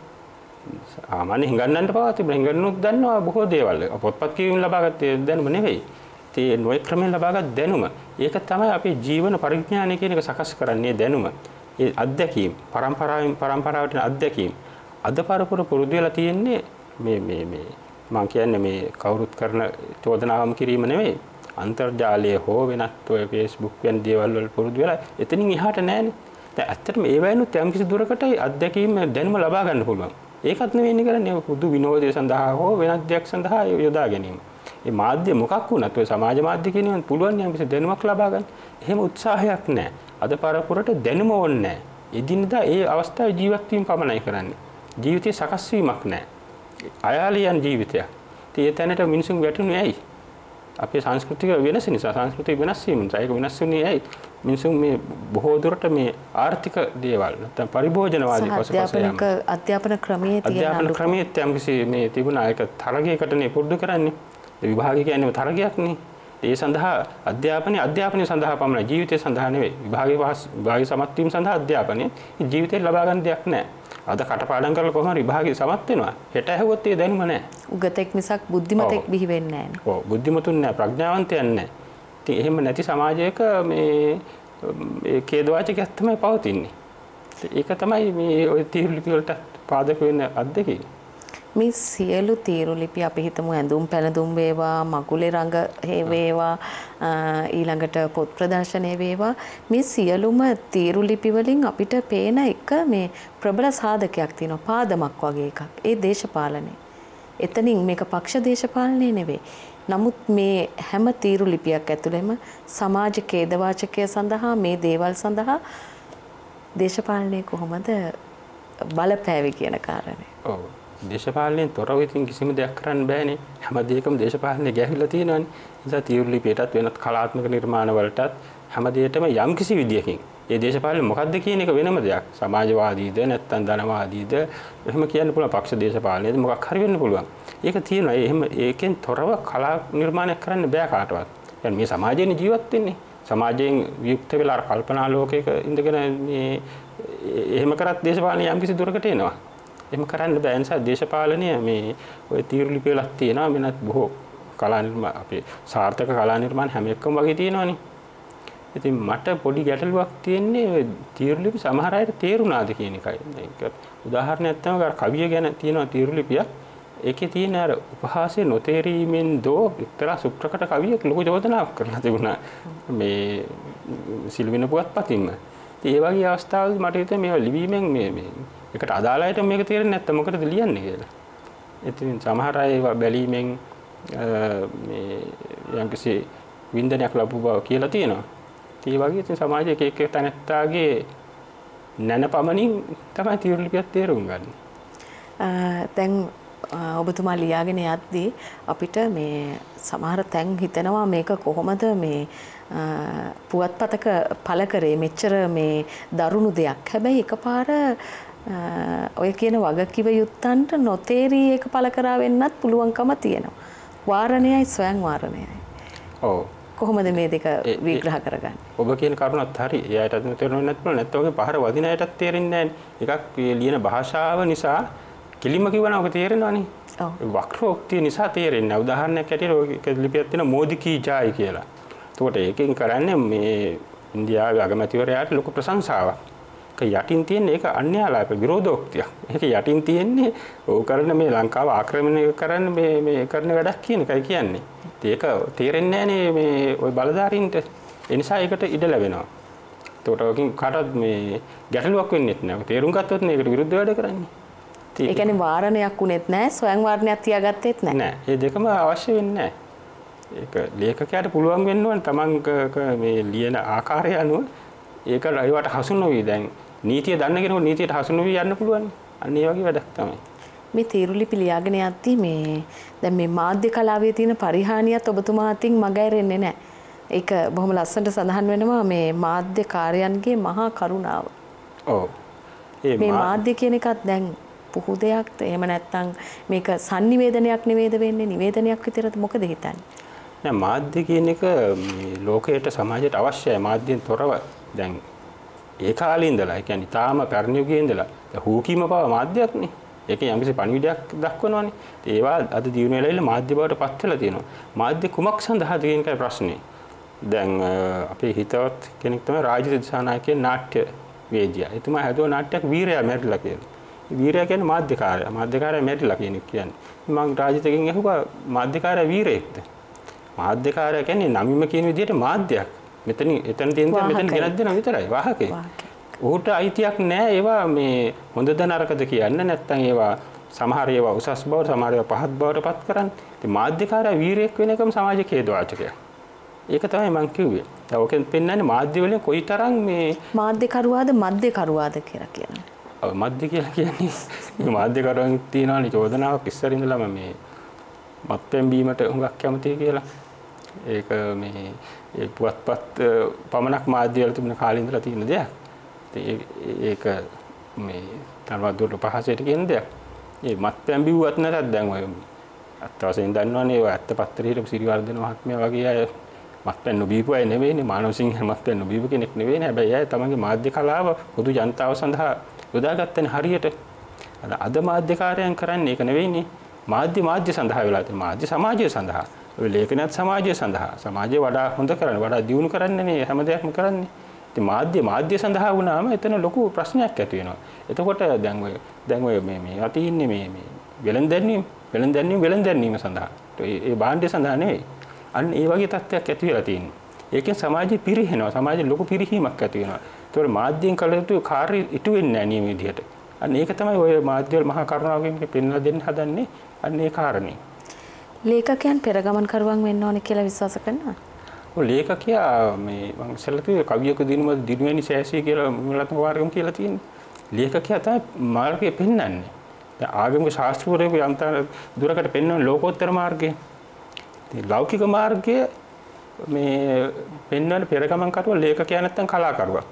ආමනේ හිඟන්නන්ට පවා තිබුණා. හිඟන්නුත් දන්නවා බොහෝ දේවල්. පොත්පත් කියවීම ලබාගත්තේ දැනුම නෙවෙයි. ඒ නොයෙ ක්‍රමෙන් ලබාගත් දැනුම. ඒක තමයි අපේ ජීවන පරිඥානය කියන එක සකස් කරන්නේ දැනුම. ඒ අත්දැකීම් පරම්පරාවෙන් පරම්පරාවට අත්දැකීම්. අද පරපුර පුරුදු වෙලා තියෙන්නේ මේ මේ මේ මම කියන්නේ මේ කවුරුත් කරන චෝදනාවම කිරීම නෙවෙයි. අන්තර්ජාලයේ හෝ වෙනත් ඔය Facebook වෙන දේවල් වල පුරුදු වෙලා එතනින් එහාට නැහැනේ. දැන් ඇත්තටම ඒ වයින්ුත් යම් කිසි දුරකට අත්දැකීම් දැනුම ලබා ගන්න පුළුවන්. ඒකත් නෙවෙයි කරන්නේ පොදු විනෝදය සඳහා හෝ වෙනත් දෙයක් සඳහා යොදා ගැනීම. මේ මාධ්‍ය මොකක් වුණත් ඔය සමාජ මාධ්‍ය කියනවා පුළුවන් යම් කිසි දැනුමක් ලබා ගන්න. එහෙම උත්සාහයක් නැහැ. අද පරපුරට දැනුම ඕනේ නැහැ. එදිනදා ඒ අවස්ථාවේ ජීවත් වීම පමණයි කරන්නේ. ජීවිතේ සකස් වීමක් නැහැ. අයාලියන් ජීවිතයක්. ඉතින් ඒ තැනට මිනිසුන් වැටුනේ ඇයි? අපේ සංස්කෘතික වෙනස නිසා සංස්කෘතිය වෙනස් වීම නිසා ඒක වෙනස් වෙන්නේ ඇයි? මිනිසුන් මේ බොහෝ දුරට මේ ආර්ථික දේවල් නැත්නම් පරිභෝජනවාදී පසුපස යාම. අධ්‍යාපන ක්‍රමයේ තියෙන අධ්‍යාපන ක්‍රමයේ යම් කිසි මේ තිබුණා ඒක තරගයකටනේ පුරුදු කරන්නේ. විභාගය කියන්නේ තරගයක්නේ. ඒ සඳහා අධ්‍යාපනය අධ්‍යාපනය සඳහා පමණයි ජීවිතය සඳහා නෙවෙයි. විභාගයේ විභාගයේ සමත් වීම සඳහා අධ්‍යාපනය ජීවිතේ ලබා ගන්න දෙයක් නෑ. අද කටපාඩම් කරලා කොහොම හරි විභාගයේ සමත් වෙනවා. හෙට ඇහුවොත් ඒ දැනුම නෑ. උගතෙක් මිසක් බුද්ධිමතෙක් බිහි වෙන්නේ නෑ. ඔව් බුද්ධිමතුන් නෑ ප්‍රඥාවන්තයන් නෑ. ඉතින් එහෙම නැති සමාජයක මේ මේ ඛේදවාචකයක් තමයි පවතින්නේ. ඒක තමයි මේ ඔය තීරු ලිපි වලට පාදක වෙන අද්දකී. මේ සියලු තීරු ලිපි අපි හිතමු ඇඳුම් පැළඳුම් වේවා මගුලේ රඟ වේවා ඊළඟට පොත් ප්‍රදර්ශනය වේවා මේ සියලුම තීරු ලිපි වලින් අපිට පේන එක මේ ප්‍රබල සාධකයක් තියෙනවා පාදමක් වගේ එකක්. ඒ දේශපාලනය. එතනින් මේක පක්ෂ දේශපාලනය නෙවෙයි. නමුත් මේ හැම තීරු ලිපියක් ඇතුළෙම සමාජ ඛේදවාචකය සඳහා මේ දේවල් සඳහා දේශපාලනය කොහොමද බලපෑවි කියන කාරණය. ඔව්. දේශපාලනයෙන් තොරව ඉතින් කිසිම දෙයක් කරන්න බෑනේ. හැම දෙයකම දේශපාලනේ ගැහිලා තියෙනවානේ. ඒ නිසා තීරු ලිපියටත් වෙනත් කලාත්මක නිර්මාණ වලටත් හැම දෙයකම යම් කිසි විදියකින් ඒ දේශපාලනේ මොකක්ද කියන එක වෙනම දෙයක්. සමාජවාදීද නැත්නම් ධනවාදීද එහෙම කියන්න පුළුවන්. පක්ෂ දේශපාලනේද මොකක් හරි වෙන්න පුළුවන්. ඒක තියෙනවා. එහෙම ඒකෙන් තොරව කලා නිර්මාණයක් කරන්න බෑ කාටවත්. يعني මේ සමාජයේ ජීවත් වෙන්නේ. සමාජයෙන් වියුක්ත වෙලා කල්පනා ලෝකයක ඉඳගෙන මේ එහෙම කරත් දේශපාලනේ යම් කිසි දුරකට එනවා. එහෙම කරන්න බෑ. නිසා දේශපාලනය මේ ඔය තීරු ලිපි වලක් තියෙනවා. වෙනත් බොහෝ කලා නිර්මාණ අපේ සාර්ථක කලා නිර්මාණ හැම එකම වගේ තියෙනවානේ. ඉතින් මට පොඩි ගැටලුවක් තියෙන්නේ ඔය තීරු ලිපි සමහර අයට තේරුණාද කියන එකයි. ඒක උදාහරණයක් තමයි අර කවිය ගැන තියෙනවා තීරු ලිපියක්. ඒකේ තියෙන අර උපහාසයේ නොතේරීමෙන් දෝ එක්තරා සුප්‍රකට කවියක් ලොකු චෝදනාවක් කරලා තිබුණා. මේ සිල්වින පුවත්පතින්ම. ඉතින් ඒ වගේ අවස්ථාවලදී මට හිතෙන්නේ මේවා ලිවීමෙන් මේ මේ එකට අදාළයිට මේක තේරෙන්නේ නැත්නම් මොකටද ලියන්නේ කියලා. ඉතින් සමහර අය ඒවා බැලීමෙන් මේ යම්කිසි වින්දනයක් ලැබුව බව කියලා තියෙනවා. ඒ වගේ ඉතින් සමාජයේ එක එක තැනැත්තාගේ නැනපමණින් තමයි තීරු ලිපියක් තේරුම් ගන්න. දැන් ඔබතුමා ලියාගෙන යද්දී අපිට මේ සමහර තැන් හිතෙනවා මේක කොහොමද මේ පුවත්පතක පළ කරේ මෙච්චර මේ දරුණු දෙයක්. හැබැයි එකපාර ඔය කියන වගකිව යුත්තන්ට නොතේරී ඒක පළ කරා වෙන්නත් පුළුවන්කම තියෙනවා. වාරණයයි ස්වයං වාරණයයි. ඔව්. කොහොමද මේ දෙක විග්‍රහ කරගන්නේ? ඔබ කියන කරුණත් හරි. එයාටත් තේරෙන්නේ නැත්නම් නැත්නම් ඔගේ පහර වදින අයටත් තේරෙන්නේ නැහැ. එකක් ලියන භාෂාව නිසා කිලිම කිව්වනම් ඔක තේරෙනවනේ. ඔව්. වක්‍රෝක්තිය නිසා තේරෙන්නේ. උදාහරණයක් ඇටියට ඔය ලිපියක් තියෙන මෝදිකී ජායි කියලා. එතකොට ඒකෙන් කරන්නේ මේ ඉන්දියාවේ අගමැතිවරයාට ලොකු ප්‍රශංසාවක්. ඒක යටින් තියෙන ඒක අන්‍යාලාප විරෝධෝක්තියක්. ඒක යටින් තියෙන්නේ ඕක කරන මේ ලංකාව ආක්‍රමණය කරන්න මේ මේ කරන වැඩක් කියන එකයි කියන්නේ. ඒක තේරෙන්නේ නැහනේ මේ ওই බලධාරීන්ට. ඒ නිසා ඒකට ඉඩ ලැබෙනවා. එතකොට ඔකින් කාටවත් මේ ගැටලුවක් වෙන්නේ නැහැ. තේරුම් ගත්තොත් නේ ඒකට විරුද්ධ වැඩ කරන්නේ. ඒ කියන්නේ වාරණයක් උනේත් නැහැ, ස්වයං වාරණයක් තියාගත්තේත් නැහැ. නෑ. ඒ දෙකම අවශ්‍ය වෙන්නේ නැහැ. ඒක ලේඛකයාට පුළුවන් වෙන්න ඕන තමන් මේ ලියන ආකාරය අනුව ඒක ඒවට හසු නොවි. දැන් නීතිය දන්න කෙනෙකුට නීතියට හසු නොවි යන්න පුළුවන්. අන්න ඒ වගේ වැඩක් තමයි. මේ තීරු ලිපි ලියාගෙන යද්දී මේ දැන් මේ මාධ්‍ය කලාවේ තියෙන පරිහානියත් ඔබතුමා අතින් මගහැරෙන්නේ නැහැ. ඒක බොහොම ලස්සනට සඳහන් වෙනවා මේ මාධ්‍ය කාර්යයන්ගේ මහා කරුණාව. ඔව්. මේ මාධ්‍ය කියන එකත් දැන් පුහු දෙයක්ද? එහෙම නැත්නම් මේක sannivedanayak නෙවෙයිද වෙන්නේ? නිවේදනයක් විතරද? මොකද හිතන්නේ? නෑ මාධ්‍ය කියන එක මේ ලෝකයට සමාජයට අවශ්‍යයි. මාධ්‍යෙන් තොරව දැන් ඒ කාලේ ඉඳලා ඒ කියන්නේ තාම පැරණි යුගයේ ඉඳලා හූකීම බව මාධ්‍යයක්නේ. ඒකේ යම්කිසි පණිවිඩයක් දක්වනවානේ. ඒවා අද දිනු වෙලා ඉන්න මාධ්‍ය බවට පත් වෙලා තියෙනවා. මාධ්‍ය කුමක් සඳහාද කියන එකයි ප්‍රශ්නේ. දැන් අපේ හිතවත් කෙනෙක් තමයි රාජිත දිසානායකගේ නාට්‍ය වේදියා. එතුමා හැදුව නාට්‍යයක් වීරයා මැරිලා කියලා. වීරයා කියන්නේ මාධ්‍යකාරයා. මාධ්‍යකාරයා මැරිලා කියන එක කියන්නේ. මම රාජිතගෙන් අහුවා මාධ්‍යකාරයා වීරයෙක්ද? මාධ්‍යකාරයා කියන්නේ නමින්ම කියන විදිහට මාධ්‍යයක්. මෙතන එතන තියෙන මෙතන ගෙනත් දෙනවා විතරයි වාහකේ. ඌට අයිතියක් නැහැ ඒවා මේ හොඳද නරකද කියන්න නැත්නම් ඒවා සමහර ඒවා උසස් බව සමහර ඒවා පහත් බවට පත් කරන්න. ඉතින් මාධ්‍යකාරයා වීරයෙක් වෙන එකම සමාජ ඛේදවාචකයක්. ඒක තමයි මම කිව්වේ. දැන් ඔකෙන් පෙන්නන්නේ මාධ්‍ය වලින් කොයිතරම් මේ මාධ්‍යකරුවාද මධ්‍යකරුවාද කියලා කියනවා. ඔව් මධ්‍ය කියලා කියන්නේ මාධ්‍යකරුවන් තියනවානේ චෝදනාවක් ඉස්සර ඉඳලම මේ මත්පැන් බීමට හුඟක් කැමතියි කියලා. ඒක මේ ඒ පුවත්පත් පමණක් මාධ්‍ය වල තිබුණ කාලේ ඉඳලා තියෙන දෙයක්. ඒක මේ තනවදුරට පහසට කියන දෙයක්. ඒ මත්පැන් බිව්වත් නැතත් දැන් ඔය අත් වශයෙන් දන්නවනේ ඔය ඇත්ත පත්‍රයේ සිරිවර්ධන මහත්මයා වගේ අය මත්පැන් නොබීපු අය නෙවෙයිනේ. මානවසිංහ මත්පැන් නොබීපු කෙනෙක් නෙවෙයිනේ. හැබැයි අය තමන්ගේ මාධ්‍ය කලාව පොදු ජනතාව සඳහා යොදාගත්තනේ හරියට. අද මාධ්‍යකාරයන් කරන්නේ ඒක නෙවෙයිනේ. මාධ්‍ය මාධ්‍ය සඳහා වෙලා තියෙන මාධ්‍ය සමාජය සඳහා. ඔය ලේඛනත් සමාජය සඳහා. සමාජය වඩා හොඳ කරන්න, වඩා දියුණු කරන්න නේ හැම දෙයක්ම කරන්නේ. ඉතින් මාධ්‍ය මාධ්‍ය සඳහා වුණාම එතන ලොකු ප්‍රශ්නයක් ඇති වෙනවා. එතකොට දැන් ඔය දැන් ඔය මේ මේ අති ඉන්නේ මේ මේ වෙලෙන්දැන්නීම් වෙලෙන්දැන්නීම් වෙලෙන්දැන්නීම සඳහා. ඒ භාණ්ඩය සඳහා නෙවෙයි. අන්න ඒ වගේ තත්ත්වයක් ඇති වෙලා තියෙනවා. ඒකෙන් සමාජය පිරිහෙනවා. සමාජයේ ලොකු පිරිහීමක් ඇති වෙනවා. ඒතකොට මාධ්‍යයෙන් කළ යුතු කාර්ය ඉටු වෙන්නේ නැහැ නියම විදිහට. අන්න ඒක තමයි ඔය මාධ්‍ය වල මහා කරුණාවෙන් පෙන්වලා දෙන්න හදන්නේ. අන්න ඒ කාරණේ. ලේඛකයන් පෙරගමන් කරුවන් වෙන්න ඕනේ කියලා විශ්වාස කරනවා. ඔය ලේඛකයා මේ මම ඉස්සෙල්ලා කිව්වේ කවියක දිනුම දිනුවැනි සෑසී කියලා මුලතම වාරකම් කියලා තියෙන්නේ. ලේඛකයා තමයි මාර්ගය පෙන්වන්නේ. දැන් ආගමික ශාස්ත්‍රවලදී යම්තර දුරකට පෙන්වන ලෝකෝත්තර මාර්ගය. ඉතින් ලෞකික මාර්ගය මේ පෙන්වන පෙරගමන් කරුවා ලේඛකයා නැත්තම් කලාකරුවා.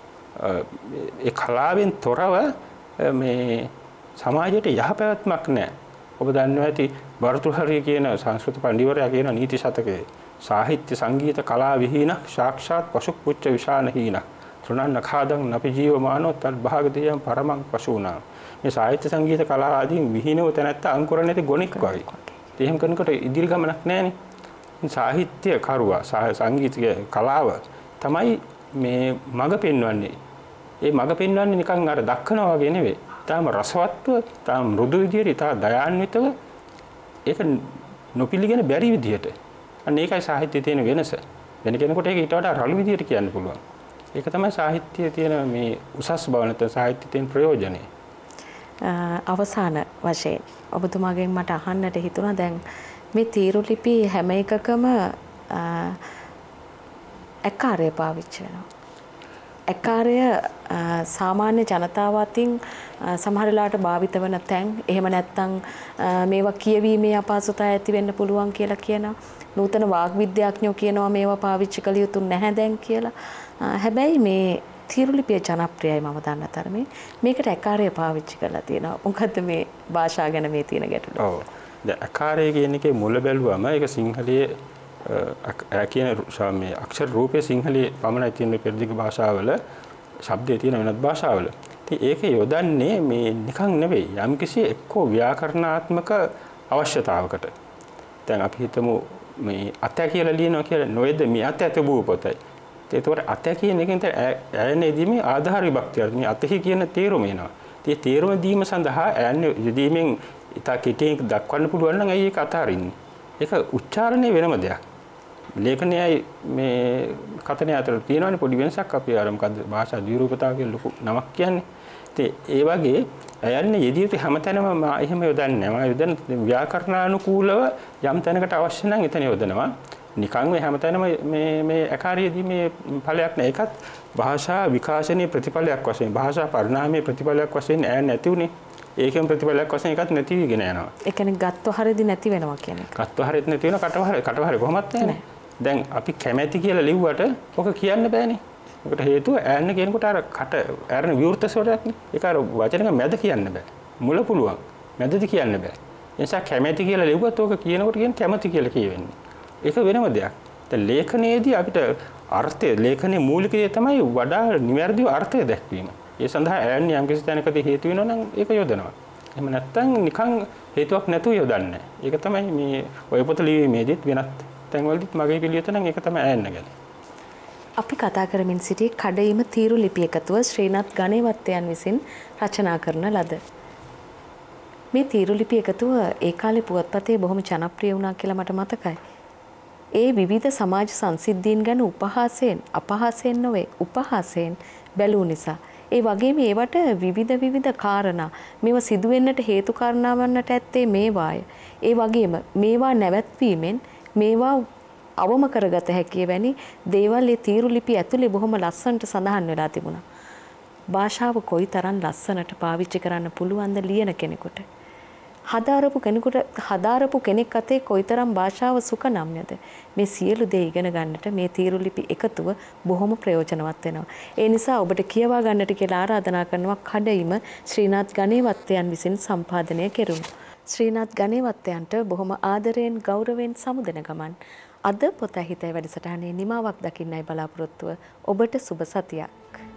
ඒ කලාවෙන් තොරව මේ සමාජයට යහපැවැත්මක් නැහැ. ඔබ දන්නවා ඇති බර්තුහරිය කියන සංස්කෘත පඬිවරයා කියන නීති ශතකයේ සාහිත්‍ය සංගීත කලා විහීන සාක්ෂාත් පසුපුච්ච විශාන හීන තෘණන්න කාදං නපි ජීවමානෝ තල් භාගදේයම් පරමං පශූනා. මේ සාහිත්‍ය සංගීත කලාව ආදී විහිණව තැනත්ත අංකුර නැති ගොනික් වගේ. එහෙම කරනකොට ඉදිරි ගමනක් නැහැනේ. සාහිත්‍ය කරුවා සංගීත කලාව තමයි මේ මඟ පෙන්වන්නේ. ඒ මඟ පෙන්වන්නේ නිකන් අර දක්කනවා වගේ නෙවෙයි. තාම රසවත්ව, තාම මෘදු විදියට, තාම දයාන්විතව ඒක නොපිළිගෙන බැරි විදියට. අන්න ඒකයි සාහිත්‍යයේ තියෙන වෙනස. වෙන කෙනෙකුට ඒක ඊට වඩා රළු විදියට කියන්න පුළුවන්. ඒක තමයි සාහිත්‍යයේ තියෙන මේ උසස් බව නැත්නම් සාහිත්‍යයේ තියෙන ප්‍රයෝජනය. අවසාන වශයෙන් ඔබතුමාගෙන් මට අහන්නට හිතුණා දැන් මේ තීරුලිපි හැම එකකම ඇකාරය පාවිච්චි වෙනවා. ඇකාරය සාමාන්‍ය ජනතාව අතින් සමහර වෙලාවට භාවිත වෙන තැන් එහෙම නැත්නම් මේවා කියවීමේ අපහසුතාවය ඇති වෙන්න පුළුවන් කියලා කියනවා. නූතන වාග් විද්‍යාඥයෝ කියනවා මේවා පාවිච්චි කළ යුතු නැහැ දැන් කියලා. හැබැයි මේ තීරුලිපිය ජනප්‍රියයි මම දන්න තරමේ. මේකට ඇකාරය පාවිච්චි කරලා තියෙනවා. මොකද්ද මේ භාෂාව ගැන මේ තියෙන ගැටලුව? ඔව්. දැන් ඇකාරය කියන එකේ මුල බැලුවම ඒක සිංහලයේ අ කියන මේ අක්ෂර රූපයේ සිංහලයේ පමණයි තියෙන පෙරදිග භාෂාවල ශබ්දයේ තියෙන වෙනත් භාෂාවල. ඉතින් ඒක යොදන්නේ මේ නිකන් නෙවෙයි. යම්කිසි එක්කෝ ව්‍යාකරණාත්මක අවශ්‍යතාවකට. දැන් අපි හිතමු මේ අතය කියලා ලියනවා කියලා නොවේද මේ අතය තිබූ පොතයි. ඒතකොට අතය කියන එකෙන් ඈනේදී මේ ආධාර විභක්තිය මේ අතෙහි කියන තේරුම එනවා. ඒ තේරුම දීම සඳහා ඈන්නේ යෙදීමෙන් ඉතා කෙටියෙන් දක්වන්න පුළුවන් නම් ඇයි ඒක අතහරින්නේ? ඒක උච්චාරණයේ වෙනම දෙයක්. ලේඛනයයි මේ කතනය අතර තියෙනවනේ පොඩි වෙනසක්. අපි අර මොකද්ද භාෂා ද්විරූපතාව කියලා ලොකු නමක් කියන්නේ. ඉතින් ඒ වගේ ඈන්නේ යෙදී යුතු හැමතැනම මා එහෙම යොදන්නේ නැහැ. මම යොදන ව්‍යාකරණානුකූලව යම් තැනකට අවශ්‍ය නම් එතන යොදනවා. නිකන් මේ හැමතැනම මේ මේ ආකාරයේදී මේ ඵලයක් නෑ. ඒකත් භාෂා විකාශනයේ ප්‍රතිඵලයක් වශයෙන් භාෂා පරිණාමයේ ප්‍රතිඵලයක් වශයෙන් ඈ නැති උනේ. ඒකෙන් ප්‍රතිඵලයක් වශයෙන් එකත් නැති වෙගෙන යනවා. ඒ කියන්නේ ගත්ත හරියදී නැති වෙනවා කියන එක. ගත්ත හරියත් නැති වෙන කටවහර කටවහර කොහොමත් නැහැ. දැන් අපි කැමැති කියලා ලිව්වට ඔක කියන්න බෑනේ. ඒකට හේතුව ඈන්න කියනකොට අර කට ඈරන විවෘත ස්වරයක්නේ. ඒක අර වචනක මැද කියන්න බෑ. මුල පුළුවන්. මැදදී කියන්න බෑ. ඒ නිසා කැමැති කියලා ලිව්වත් ඔක කියනකොට කියන කැමැති කියලා කියවෙන්නේ. ඒක වෙනම දෙයක්. දැන් ලේඛනයේදී අපිට අර්ථය ලේඛනයේ මූලික දේ තමයි වඩා නිවැරදිව අර්ථය දැක්වීම. ඒ සඳහා ඈන්නේ යම් කිසි තැනකදී හේතු වෙනවා නම් ඒක යොදනවා. එහෙම නැත්නම් නිකන් හේතුවක් නැතුව යොදන්නේ. ඒක තමයි මේ ඔය පොත ලිවීමේදීත් වෙනත් තැන්වලදීත් මගේ පිළිවෙත නම් ඒක තමයි ඈන්න ගැන. අපි කතා කරමින් සිටි කඩයිම තීරුලිපි එකතුව ශ්‍රීනාත් ගණේවත්තයන් විසින් රචනා කරන ලද. මේ තීරුලිපි එකතුව ඒ කාලේ පුවත්පතේ බොහොම ජනප්‍රිය වුණා කියලා මට මතකයි. ඒ විවිධ සමාජ සංසිද්ධීන් ගැන උපහාසයෙන් අපහාසයෙන් නොවේ උපහාසයෙන් බැලූ නිසා ඒ වගේම ඒවට විවිධ විවිධ කාරණා මේවා සිදු වෙන්නට හේතු කාරණා වන්නට ඇත්තේ මේවාය. ඒ වගේම මේවා නැවැත්වීමෙන් මේවා අවම කරගත හැකිය වැනි දේවල් ඒ තීරුලිපි ඇතුලේ බොහොම ලස්සනට සඳහන් වෙලා තිබුණා. භාෂාව කොයිතරම් ලස්සනට පාවිච්චි කරන්න පුළුවන්ද ලියන කෙනෙකුට. හදාරපු කෙනෙකුට හදාරපු කෙනෙක් අතේ කොයිතරම් භාෂාව සුකනම්යද මේ සියලු දේ ඉගෙන ගන්නට මේ තීරුලිපි එකතුව බොහොම ප්‍රයෝජනවත් වෙනවා. ඒ නිසා ඔබට කියවා ගන්නට කියලා ආරාධනා කරනවා කඩයිම ශ්‍රීනාත් ගණේවත්තයන් විසින් සම්පාදනය කෙරුණු. ශ්‍රීනාත් ගණේවත්තයන්ට බොහොම ආදරයෙන් ගෞරවයෙන් සමුදෙන ගමන් අද පොත හිතේ වැඩසටහනේ නිමාවක් දකින්නයි බලාපොරොත්තුව. ඔබට සුබ සතියක්.